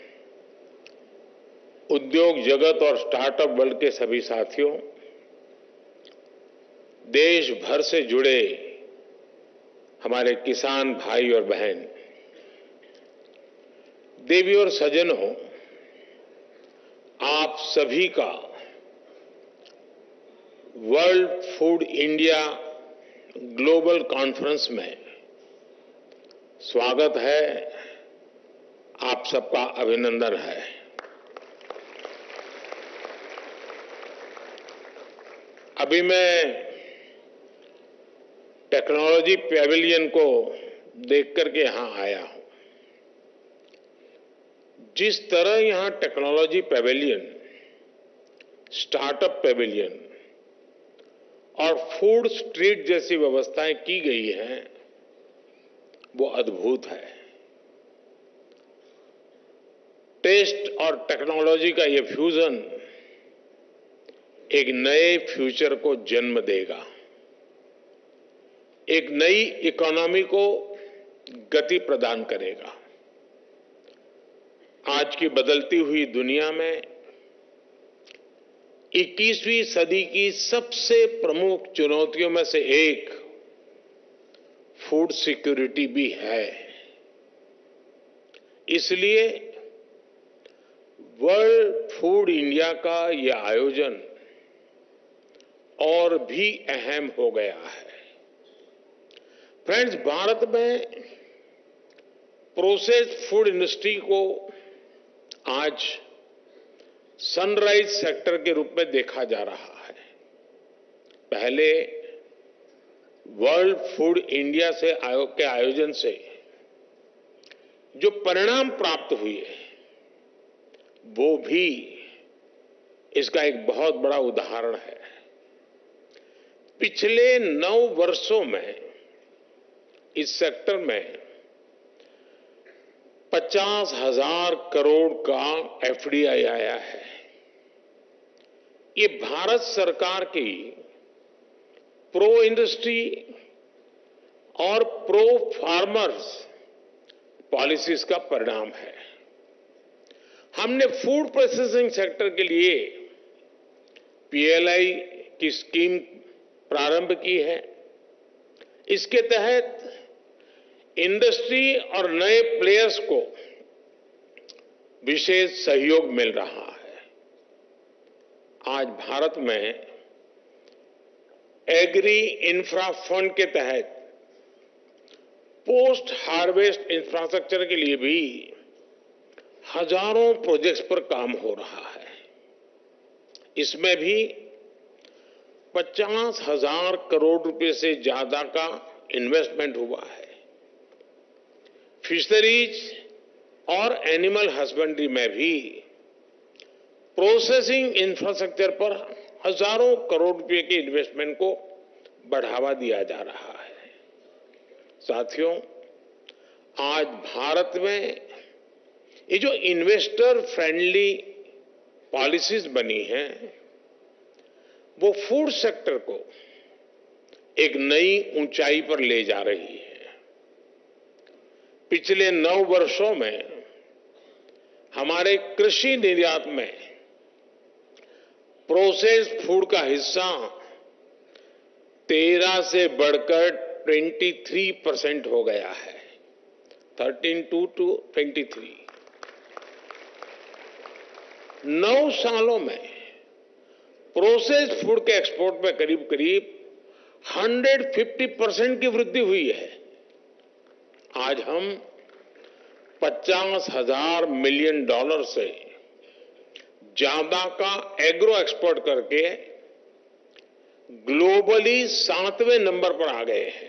उद्योग जगत और स्टार्टअप वर्ल्ड के सभी साथियों, देश भर से जुड़े हमारे किसान भाई और बहन, देवी और सज्जनों, आप सभी का world food India global conference में स्वागत है। आप सबका अभिनंदन है। अभी मैं टेक्नोलॉजी पैविलियन को देख करके यहां आया हूं। जिस तरह यहां टेक्नोलॉजी पैविलियन, स्टार्टअप पैविलियन और फूड स्ट्रीट जैसी व्यवस्थाएं की गई हैं, वो अद्भुत है। टेस्ट और टेक्नोलॉजी का ये फ्यूजन एक नए फ्यूचर को जन्म देगा, एक नई इकोनॉमी को गति प्रदान करेगा। आज की बदलती हुई दुनिया में इक्कीसवीं सदी की सबसे प्रमुख चुनौतियों में से एक फूड सिक्योरिटी भी है। इसलिए वर्ल्ड फूड इंडिया का यह आयोजन और भी अहम हो गया है। फ्रेंड्स, भारत में प्रोसेस्ड फूड इंडस्ट्री को आज सनराइज सेक्टर के रूप में देखा जा रहा है। पहले वर्ल्ड फूड इंडिया से आयोग के आयोजन से जो परिणाम प्राप्त हुए, वो भी इसका एक बहुत बड़ा उदाहरण है। पिछले नौ वर्षों में इस सेक्टर में पचास हजार करोड़ का एफडीआई आया है। ये भारत सरकार की प्रो इंडस्ट्री और प्रो फार्मर्स पॉलिसीज का परिणाम है। हमने फूड प्रोसेसिंग सेक्टर के लिए पीएलआई की स्कीम प्रारंभ की है। इसके तहत इंडस्ट्री और नए प्लेयर्स को विशेष सहयोग मिल रहा है। आज भारत में एग्री इंफ्रा फंड के तहत पोस्ट हार्वेस्ट इंफ्रास्ट्रक्चर के लिए भी हजारों प्रोजेक्ट्स पर काम हो रहा है। इसमें भी पचास हजार करोड़ रुपए से ज्यादा का इन्वेस्टमेंट हुआ है। फिशरीज और एनिमल हस्बेंड्री में भी प्रोसेसिंग इंफ्रास्ट्रक्चर पर हजारों करोड़ रुपए के इन्वेस्टमेंट को बढ़ावा दिया जा रहा है। साथियों, आज भारत में ये जो इन्वेस्टर फ्रेंडली पॉलिसीज बनी हैं, वो फूड सेक्टर को एक नई ऊंचाई पर ले जा रही है। पिछले नौ वर्षों में हमारे कृषि निर्यात में प्रोसेस्ड फूड का हिस्सा तेरह से बढ़कर तेईस परसेंट हो गया है। Thirteen to two twenty three नौ सालों में प्रोसेस्ड फूड के एक्सपोर्ट में करीब करीब एक सौ पचास परसेंट की वृद्धि हुई है। आज हम पचास हजार मिलियन डॉलर से ज्यादा का एग्रो एक्सपोर्ट करके ग्लोबली सातवें नंबर पर आ गए हैं।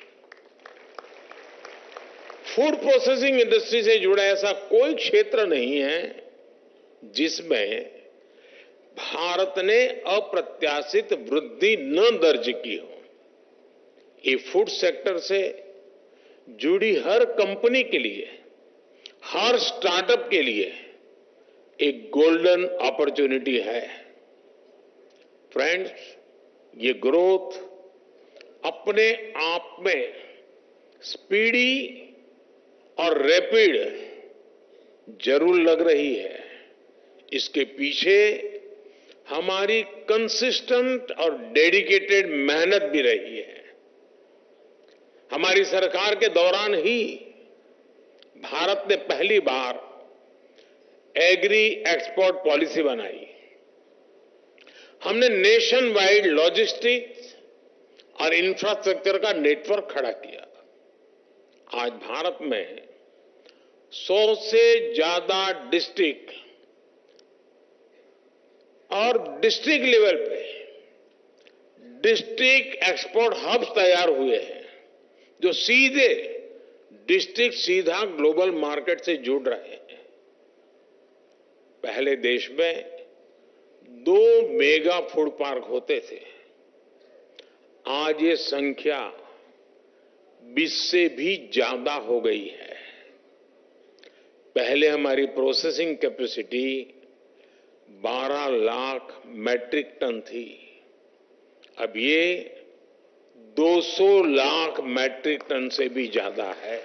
फूड प्रोसेसिंग इंडस्ट्री से जुड़ा ऐसा कोई क्षेत्र नहीं है जिसमें भारत ने अप्रत्याशित वृद्धि न दर्ज की हो। ये फूड सेक्टर से जुड़ी हर कंपनी के लिए, हर स्टार्टअप के लिए एक गोल्डन अपॉर्चुनिटी है। फ्रेंड्स, ये ग्रोथ अपने आप में स्पीडी और रैपिड जरूर लग रही है। इसके पीछे हमारी कंसिस्टेंट और डेडिकेटेड मेहनत भी रही है। हमारी सरकार के दौरान ही भारत ने पहली बार एग्री एक्सपोर्ट पॉलिसी बनाई। हमने नेशन वाइड लॉजिस्टिक्स और इंफ्रास्ट्रक्चर का नेटवर्क खड़ा किया। आज भारत में सौ से ज्यादा डिस्ट्रिक्ट और डिस्ट्रिक्ट लेवल पे डिस्ट्रिक्ट एक्सपोर्ट हब्स तैयार हुए हैं, जो सीधे डिस्ट्रिक्ट सीधा ग्लोबल मार्केट से जुड़ रहे हैं। पहले देश में दो मेगा फूड पार्क होते थे, आज ये संख्या बीस से भी ज्यादा हो गई है। पहले हमारी प्रोसेसिंग कैपेसिटी बारह लाख मैट्रिक टन थी, अब ये दो सौ लाख मैट्रिक टन से भी ज्यादा है।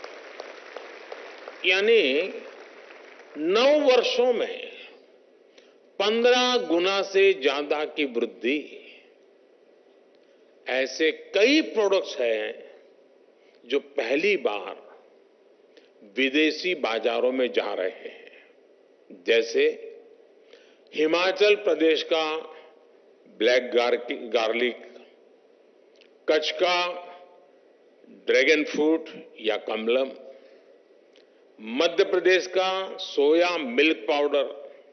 यानी नौ वर्षों में पंद्रह गुना से ज्यादा की वृद्धि। ऐसे कई प्रोडक्ट्स हैं जो पहली बार विदेशी बाजारों में जा रहे हैं, जैसे हिमाचल प्रदेश का ब्लैक गार्लिक, कच्छ का ड्रैगन फ्रूट या कमलम, मध्य प्रदेश का सोया मिल्क पाउडर,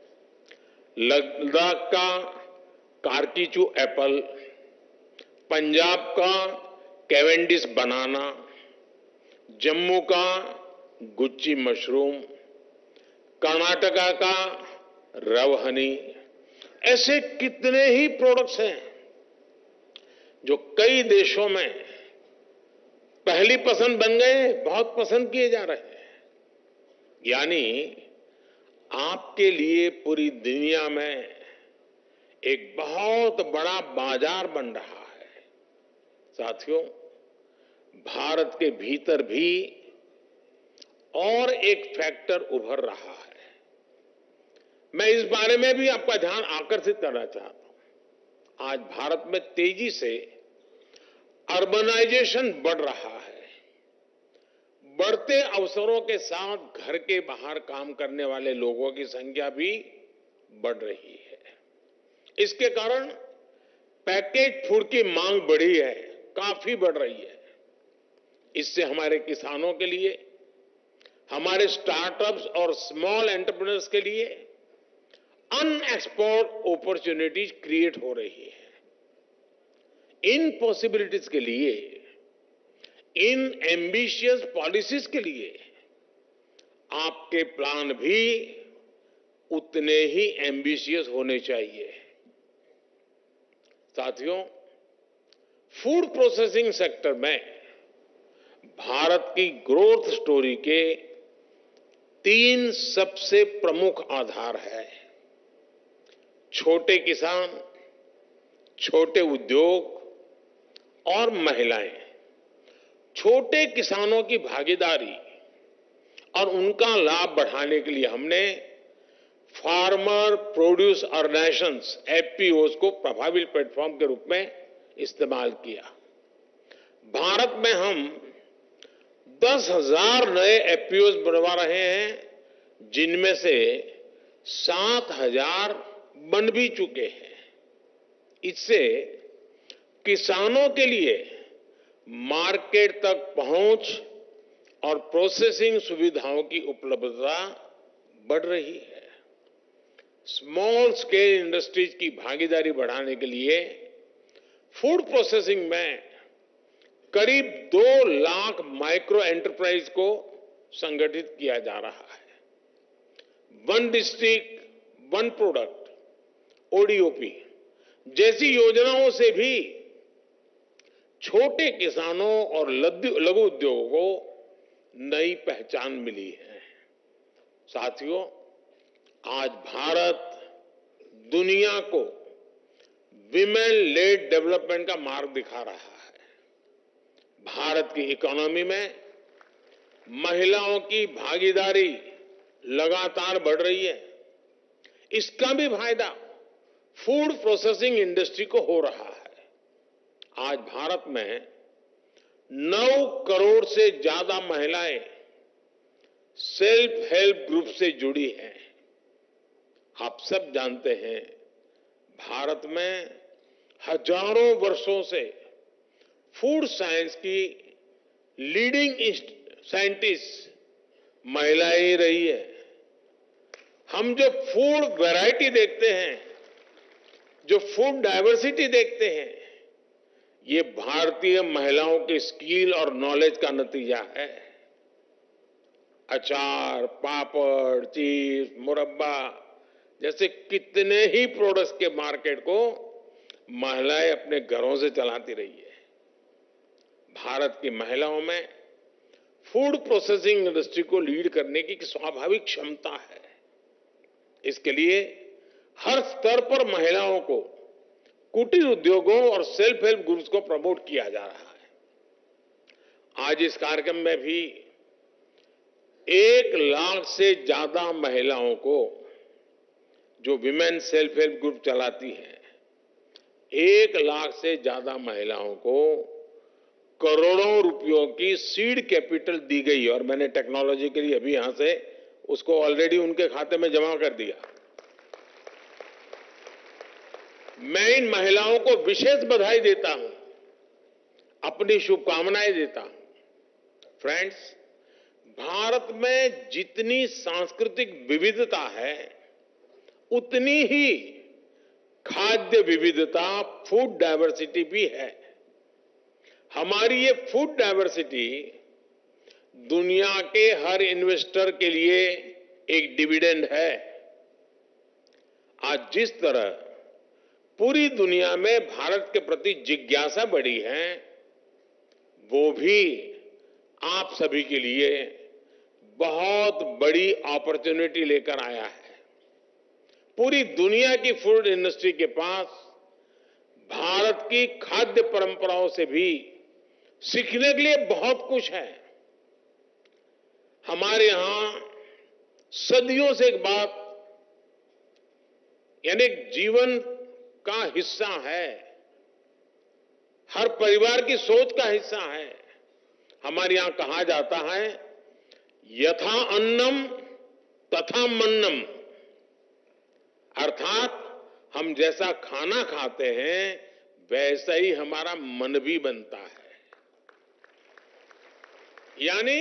लद्दाख का कारकीचू एप्पल, पंजाब का कैवेंडिश बनाना, जम्मू का गुच्ची मशरूम, कर्नाटका का रव हनी। ऐसे कितने ही प्रोडक्ट्स हैं जो कई देशों में पहली पसंद बन गए, बहुत पसंद किए जा रहे हैं। यानी आपके लिए पूरी दुनिया में एक बहुत बड़ा बाजार बन रहा है। साथियों, भारत के भीतर भी और एक फैक्टर उभर रहा है। मैं इस बारे में भी आपका ध्यान आकर्षित करना चाहता हूं। आज भारत में तेजी से अर्बनाइजेशन बढ़ रहा है। बढ़ते अवसरों के साथ घर के बाहर काम करने वाले लोगों की संख्या भी बढ़ रही है। इसके कारण पैकेज फूड की मांग बढ़ी है, काफी बढ़ रही है। इससे हमारे किसानों के लिए, हमारे स्टार्टअप्स और स्मॉल एंटरप्रेन्योर्स के लिए अनएक्सप्लोर्ड अपॉर्चुनिटीज क्रिएट हो रही है। इन पॉसिबिलिटीज के लिए, इन एम्बिशियस पॉलिसीज के लिए आपके प्लान भी उतने ही एम्बिशियस होने चाहिए। साथियों, फूड प्रोसेसिंग सेक्टर में भारत की ग्रोथ स्टोरी के तीन सबसे प्रमुख आधार है। छोटे किसान, छोटे उद्योग और महिलाएं। छोटे किसानों की भागीदारी और उनका लाभ बढ़ाने के लिए हमने farmer produce organisations F P Os को प्रभावी प्लेटफॉर्म के रूप में इस्तेमाल किया। भारत में हम दस हजार नए एफ पी ओज बनवा रहे हैं, जिनमें से सात हजार बन भी चुके हैं। इससे किसानों के लिए मार्केट तक पहुंच और प्रोसेसिंग सुविधाओं की उपलब्धता बढ़ रही है। स्मॉल स्केल इंडस्ट्रीज की भागीदारी बढ़ाने के लिए फूड प्रोसेसिंग में करीब दो लाख माइक्रो एंटरप्राइज को संगठित किया जा रहा है। One district one product O D O P जैसी योजनाओं से भी छोटे किसानों और लघु उद्योगों को नई पहचान मिली है। साथियों, आज भारत दुनिया को विमेन लेड डेवलपमेंट का मार्ग दिखा रहा है। भारत की इकोनॉमी में महिलाओं की भागीदारी लगातार बढ़ रही है। इसका भी फायदा फूड प्रोसेसिंग इंडस्ट्री को हो रहा है। आज भारत में नौ करोड़ से ज्यादा महिलाएं सेल्फ हेल्प ग्रुप से जुड़ी हैं। आप सब जानते हैं, भारत में हजारों वर्षों से फूड साइंस की लीडिंग साइंटिस्ट महिलाएं ही रही है। हम जो फूड वैरायटी देखते हैं, जो फूड डाइवर्सिटी देखते हैं, ये भारतीय महिलाओं के स्किल और नॉलेज का नतीजा है। अचार, पापड़, चीज, मुरब्बा जैसे कितने ही प्रोडक्ट्स के मार्केट को महिलाएं अपने घरों से चलाती रही है। भारत की महिलाओं में फूड प्रोसेसिंग इंडस्ट्री को लीड करने की स्वाभाविक क्षमता है। इसके लिए हर स्तर पर महिलाओं को कुटीर उद्योगों और सेल्फ हेल्प ग्रुप्स को प्रमोट किया जा रहा है। आज इस कार्यक्रम में भी एक लाख से ज्यादा महिलाओं को, जो विमेन सेल्फ हेल्प ग्रुप चलाती हैं, एक लाख से ज्यादा महिलाओं को करोड़ों रुपयों की सीड कैपिटल दी गई और मैंने टेक्नोलॉजी के लिए अभी यहां से उसको ऑलरेडी उनके खाते में जमा कर दिया। मैं इन महिलाओं को विशेष बधाई देता हूं, अपनी शुभकामनाएं देता हूं। फ्रेंड्स, भारत में जितनी सांस्कृतिक विविधता है, उतनी ही खाद्य विविधता, फूड डाइवर्सिटी भी है। हमारी ये फूड डाइवर्सिटी दुनिया के हर इन्वेस्टर के लिए एक डिविडेंड है। आज जिस तरह पूरी दुनिया में भारत के प्रति जिज्ञासा बढ़ी है, वो भी आप सभी के लिए बहुत बड़ी अपॉर्चुनिटी लेकर आया है। पूरी दुनिया की फूड इंडस्ट्री के पास भारत की खाद्य परंपराओं से भी सीखने के लिए बहुत कुछ है। हमारे यहां सदियों से एक बात, यानी जीवन का हिस्सा है, हर परिवार की सोच का हिस्सा है। हमारे यहां कहा जाता है, यथा अन्नम तथा मन्नम, अर्थात हम जैसा खाना खाते हैं वैसा ही हमारा मन भी बनता है। यानी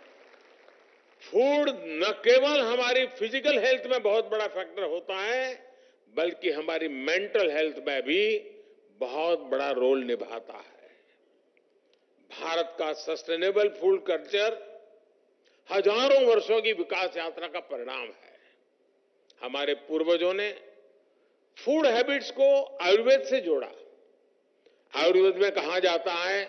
फूड न केवल हमारी फिजिकल हेल्थ में बहुत बड़ा फैक्टर होता है, बल्कि हमारी मेंटल हेल्थ में भी बहुत बड़ा रोल निभाता है। भारत का सस्टेनेबल फूड कल्चर हजारों वर्षों की विकास यात्रा का परिणाम है। हमारे पूर्वजों ने फूड हैबिट्स को आयुर्वेद से जोड़ा। आयुर्वेद में कहा जाता है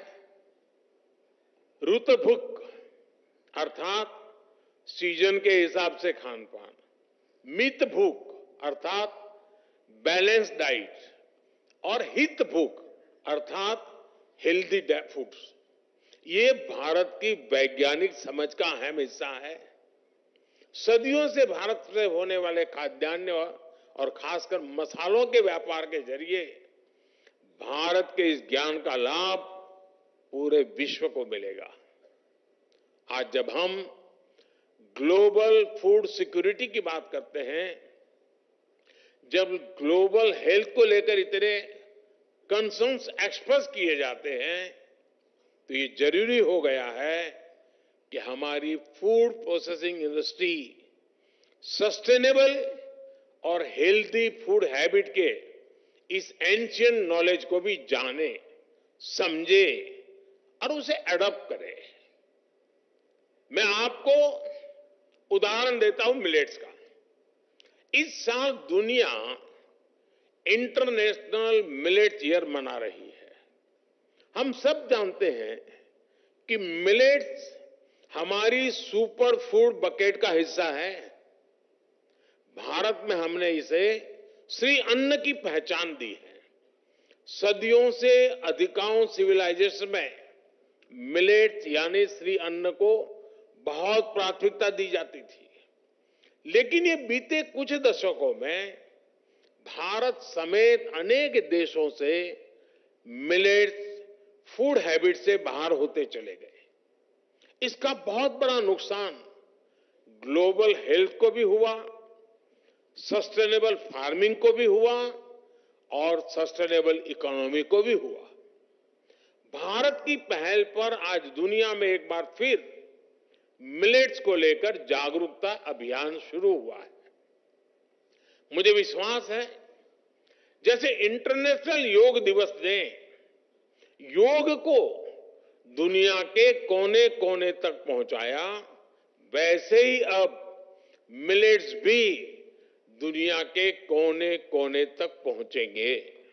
ऋतु भुक अर्थात सीजन के हिसाब से खान पान, मित भूख अर्थात बैलेंस डाइट और हित भूख अर्थात हेल्दी फूड्स। ये भारत की वैज्ञानिक समझ का अहम हिस्सा है। सदियों से भारत से होने वाले खाद्यान्न और खासकर मसालों के व्यापार के जरिए भारत के इस ज्ञान का लाभ पूरे विश्व को मिलेगा। आज जब हम ग्लोबल फूड सिक्योरिटी की बात करते हैं, जब ग्लोबल हेल्थ को लेकर इतने कंसर्न्स एक्सप्रेस किए जाते हैं, तो ये जरूरी हो गया है कि हमारी फूड प्रोसेसिंग इंडस्ट्री सस्टेनेबल और हेल्दी फूड हैबिट के इस एंशिएंट नॉलेज को भी जाने, समझे और उसे एडॉप्ट करे। मैं आपको उदाहरण देता हूं मिलेट्स का। इस साल दुनिया इंटरनेशनल मिलेट्स ईयर मना रही है। हम सब जानते हैं कि मिलेट्स हमारी सुपर फूड बकेट का हिस्सा है। भारत में हमने इसे श्री अन्न की पहचान दी है। सदियों से अधिकांश सिविलाइजेशन में मिलेट्स यानी श्री अन्न को बहुत प्राथमिकता दी जाती थी, लेकिन ये बीते कुछ दशकों में भारत समेत अनेक देशों से मिलेट्स फूड हैबिट से बाहर होते चले गए। इसका बहुत बड़ा नुकसान ग्लोबल हेल्थ को भी हुआ, सस्टेनेबल फार्मिंग को भी हुआ और सस्टेनेबल इकोनॉमी को भी हुआ। भारत की पहल पर आज दुनिया में एक बार फिर मिलेट्स को लेकर जागरूकता अभियान शुरू हुआ है। मुझे विश्वास है जैसे इंटरनेशनल योग दिवस ने योग को दुनिया के कोने कोने तक पहुंचाया, वैसे ही अब मिलेट्स भी दुनिया के कोने कोने तक पहुंचेंगे।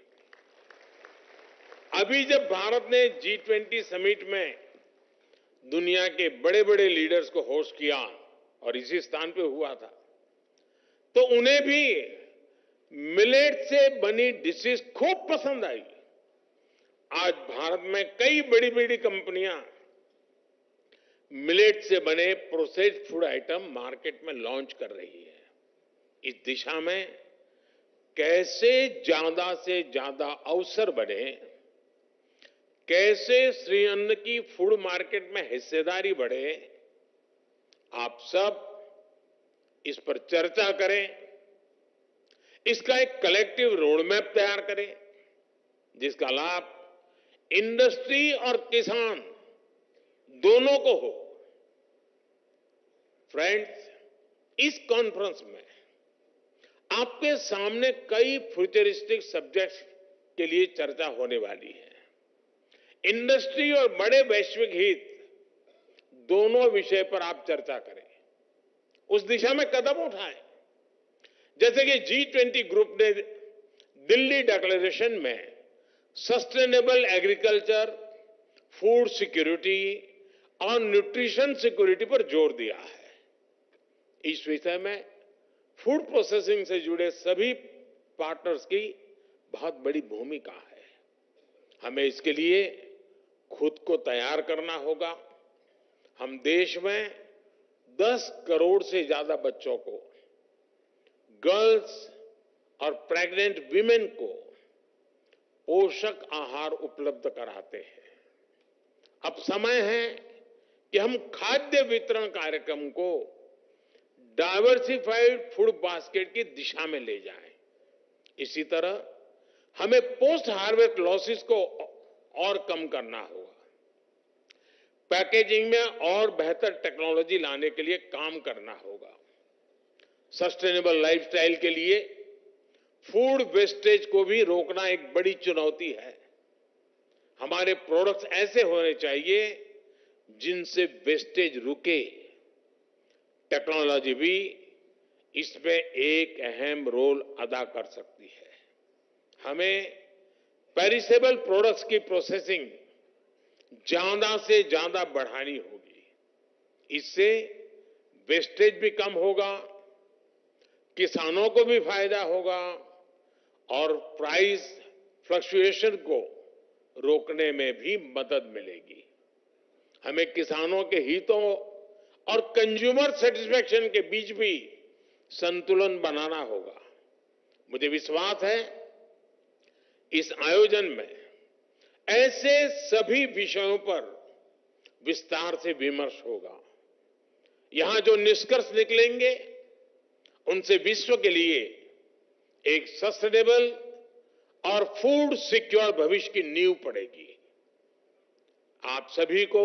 अभी जब भारत ने जी ट्वेंटी समिट में दुनिया के बड़े बड़े लीडर्स को होस्ट किया और इसी स्थान पे हुआ था, तो उन्हें भी मिलेट से बनी डिशेस खूब पसंद आई। आज भारत में कई बड़ी बड़ी कंपनियां मिलेट से बने प्रोसेस्ड फूड आइटम मार्केट में लॉन्च कर रही है। इस दिशा में कैसे ज्यादा से ज्यादा अवसर बने, कैसे श्री अन्न की फूड मार्केट में हिस्सेदारी बढ़े, आप सब इस पर चर्चा करें, इसका एक कलेक्टिव रोड मैप तैयार करें जिसका लाभ इंडस्ट्री और किसान दोनों को हो। फ्रेंड्स, इस कॉन्फ्रेंस में आपके सामने कई फ्यूचरिस्टिक सब्जेक्ट्स के लिए चर्चा होने वाली है। इंडस्ट्री और बड़े वैश्विक हित दोनों विषय पर आप चर्चा करें, उस दिशा में कदम उठाएं। जैसे कि जी ट्वेंटी ग्रुप ने दिल्ली डिक्लेरेशन में सस्टेनेबल एग्रीकल्चर, फूड सिक्योरिटी और न्यूट्रिशन सिक्योरिटी पर जोर दिया है। इस विषय में फूड प्रोसेसिंग से जुड़े सभी पार्टनर्स की बहुत बड़ी भूमिका है। हमें इसके लिए खुद को तैयार करना होगा। हम देश में दस करोड़ से ज्यादा बच्चों को, गर्ल्स और प्रेग्नेंट वीमेन को पोषक आहार उपलब्ध कराते हैं। अब समय है कि हम खाद्य वितरण कार्यक्रम को डाइवर्सिफाइड फूड बास्केट की दिशा में ले जाएं। इसी तरह हमें पोस्ट हार्वेस्ट लॉसेस को और कम करना होगा। पैकेजिंग में और बेहतर टेक्नोलॉजी लाने के लिए काम करना होगा। सस्टेनेबल लाइफस्टाइल के लिए फूड वेस्टेज को भी रोकना एक बड़ी चुनौती है। हमारे प्रोडक्ट्स ऐसे होने चाहिए जिनसे वेस्टेज रुके टेक्नोलॉजी भी इसमें एक अहम रोल अदा कर सकती है। हमें पेरिसेबल प्रोडक्ट्स की प्रोसेसिंग ज्यादा से ज्यादा बढ़ानी होगी। इससे वेस्टेज भी कम होगा, किसानों को भी फायदा होगा और प्राइस फ्लक्चुएशन को रोकने में भी मदद मिलेगी। हमें किसानों के हितों और कंज्यूमर सेटिस्फैक्शन के बीच भी संतुलन बनाना होगा। मुझे विश्वास है इस आयोजन में ऐसे सभी विषयों पर विस्तार से विमर्श होगा। यहां जो निष्कर्ष निकलेंगे उनसे विश्व के लिए एक सस्टेनेबल और फूड सिक्योर भविष्य की नींव पड़ेगी। आप सभी को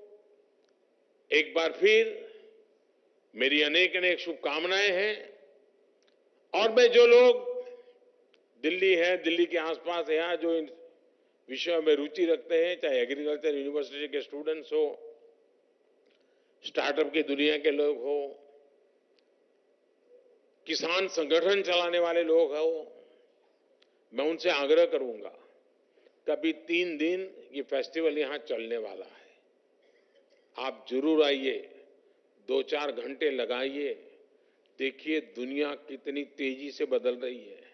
एक बार फिर मेरी अनेक अनेक शुभकामनाएं हैं और मैं जो लोग दिल्ली है, दिल्ली के आसपास है, जो इन विषयों में रुचि रखते हैं, चाहे एग्रीकल्चर यूनिवर्सिटी के स्टूडेंट्स हो, स्टार्टअप की दुनिया के लोग हो, किसान संगठन चलाने वाले लोग हो, मैं उनसे आग्रह करूंगा कभी तीन दिन ये फेस्टिवल यहां चलने वाला है, आप जरूर आइए, दो चार घंटे लगाइए, देखिए दुनिया कितनी तेजी से बदल रही है।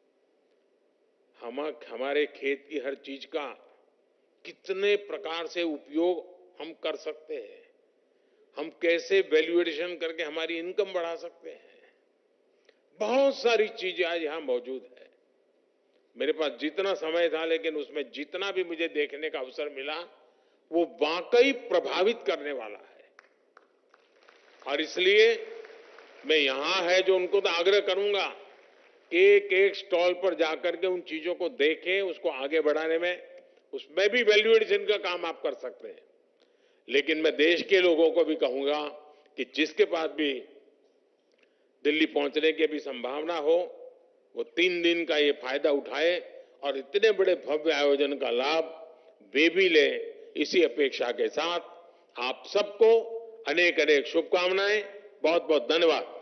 हम हमारे खेत की हर चीज का कितने प्रकार से उपयोग हम कर सकते हैं, हम कैसे वैल्यू एडिशन करके हमारी इनकम बढ़ा सकते हैं। बहुत सारी चीजें आज यहां मौजूद है। मेरे पास जितना समय था, लेकिन उसमें जितना भी मुझे देखने का अवसर मिला वो वाकई प्रभावित करने वाला है। और इसलिए मैं यहां है जो उनको तो आग्रह करूंगा कि एक एक स्टॉल पर जाकर के उन चीजों को देखें, उसको आगे बढ़ाने में, उसमें भी वैल्यू एडिशन का काम आप कर सकते हैं। लेकिन मैं देश के लोगों को भी कहूंगा कि जिसके पास भी दिल्ली पहुंचने की भी संभावना हो, वो तीन दिन का ये फायदा उठाए और इतने बड़े भव्य आयोजन का लाभ वे भी ले। इसी अपेक्षा के साथ आप सबको अनेक अनेक शुभकामनाएं। बहुत बहुत धन्यवाद।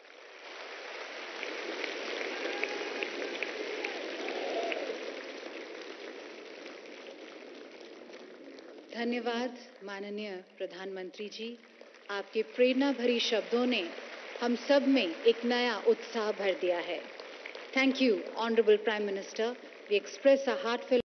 धन्यवाद माननीय प्रधानमंत्री जी। आपके प्रेरणा भरी शब्दों ने हम सब में एक नया उत्साह भर दिया है। Thank you, Honorable Prime Minister. We express our heartfelt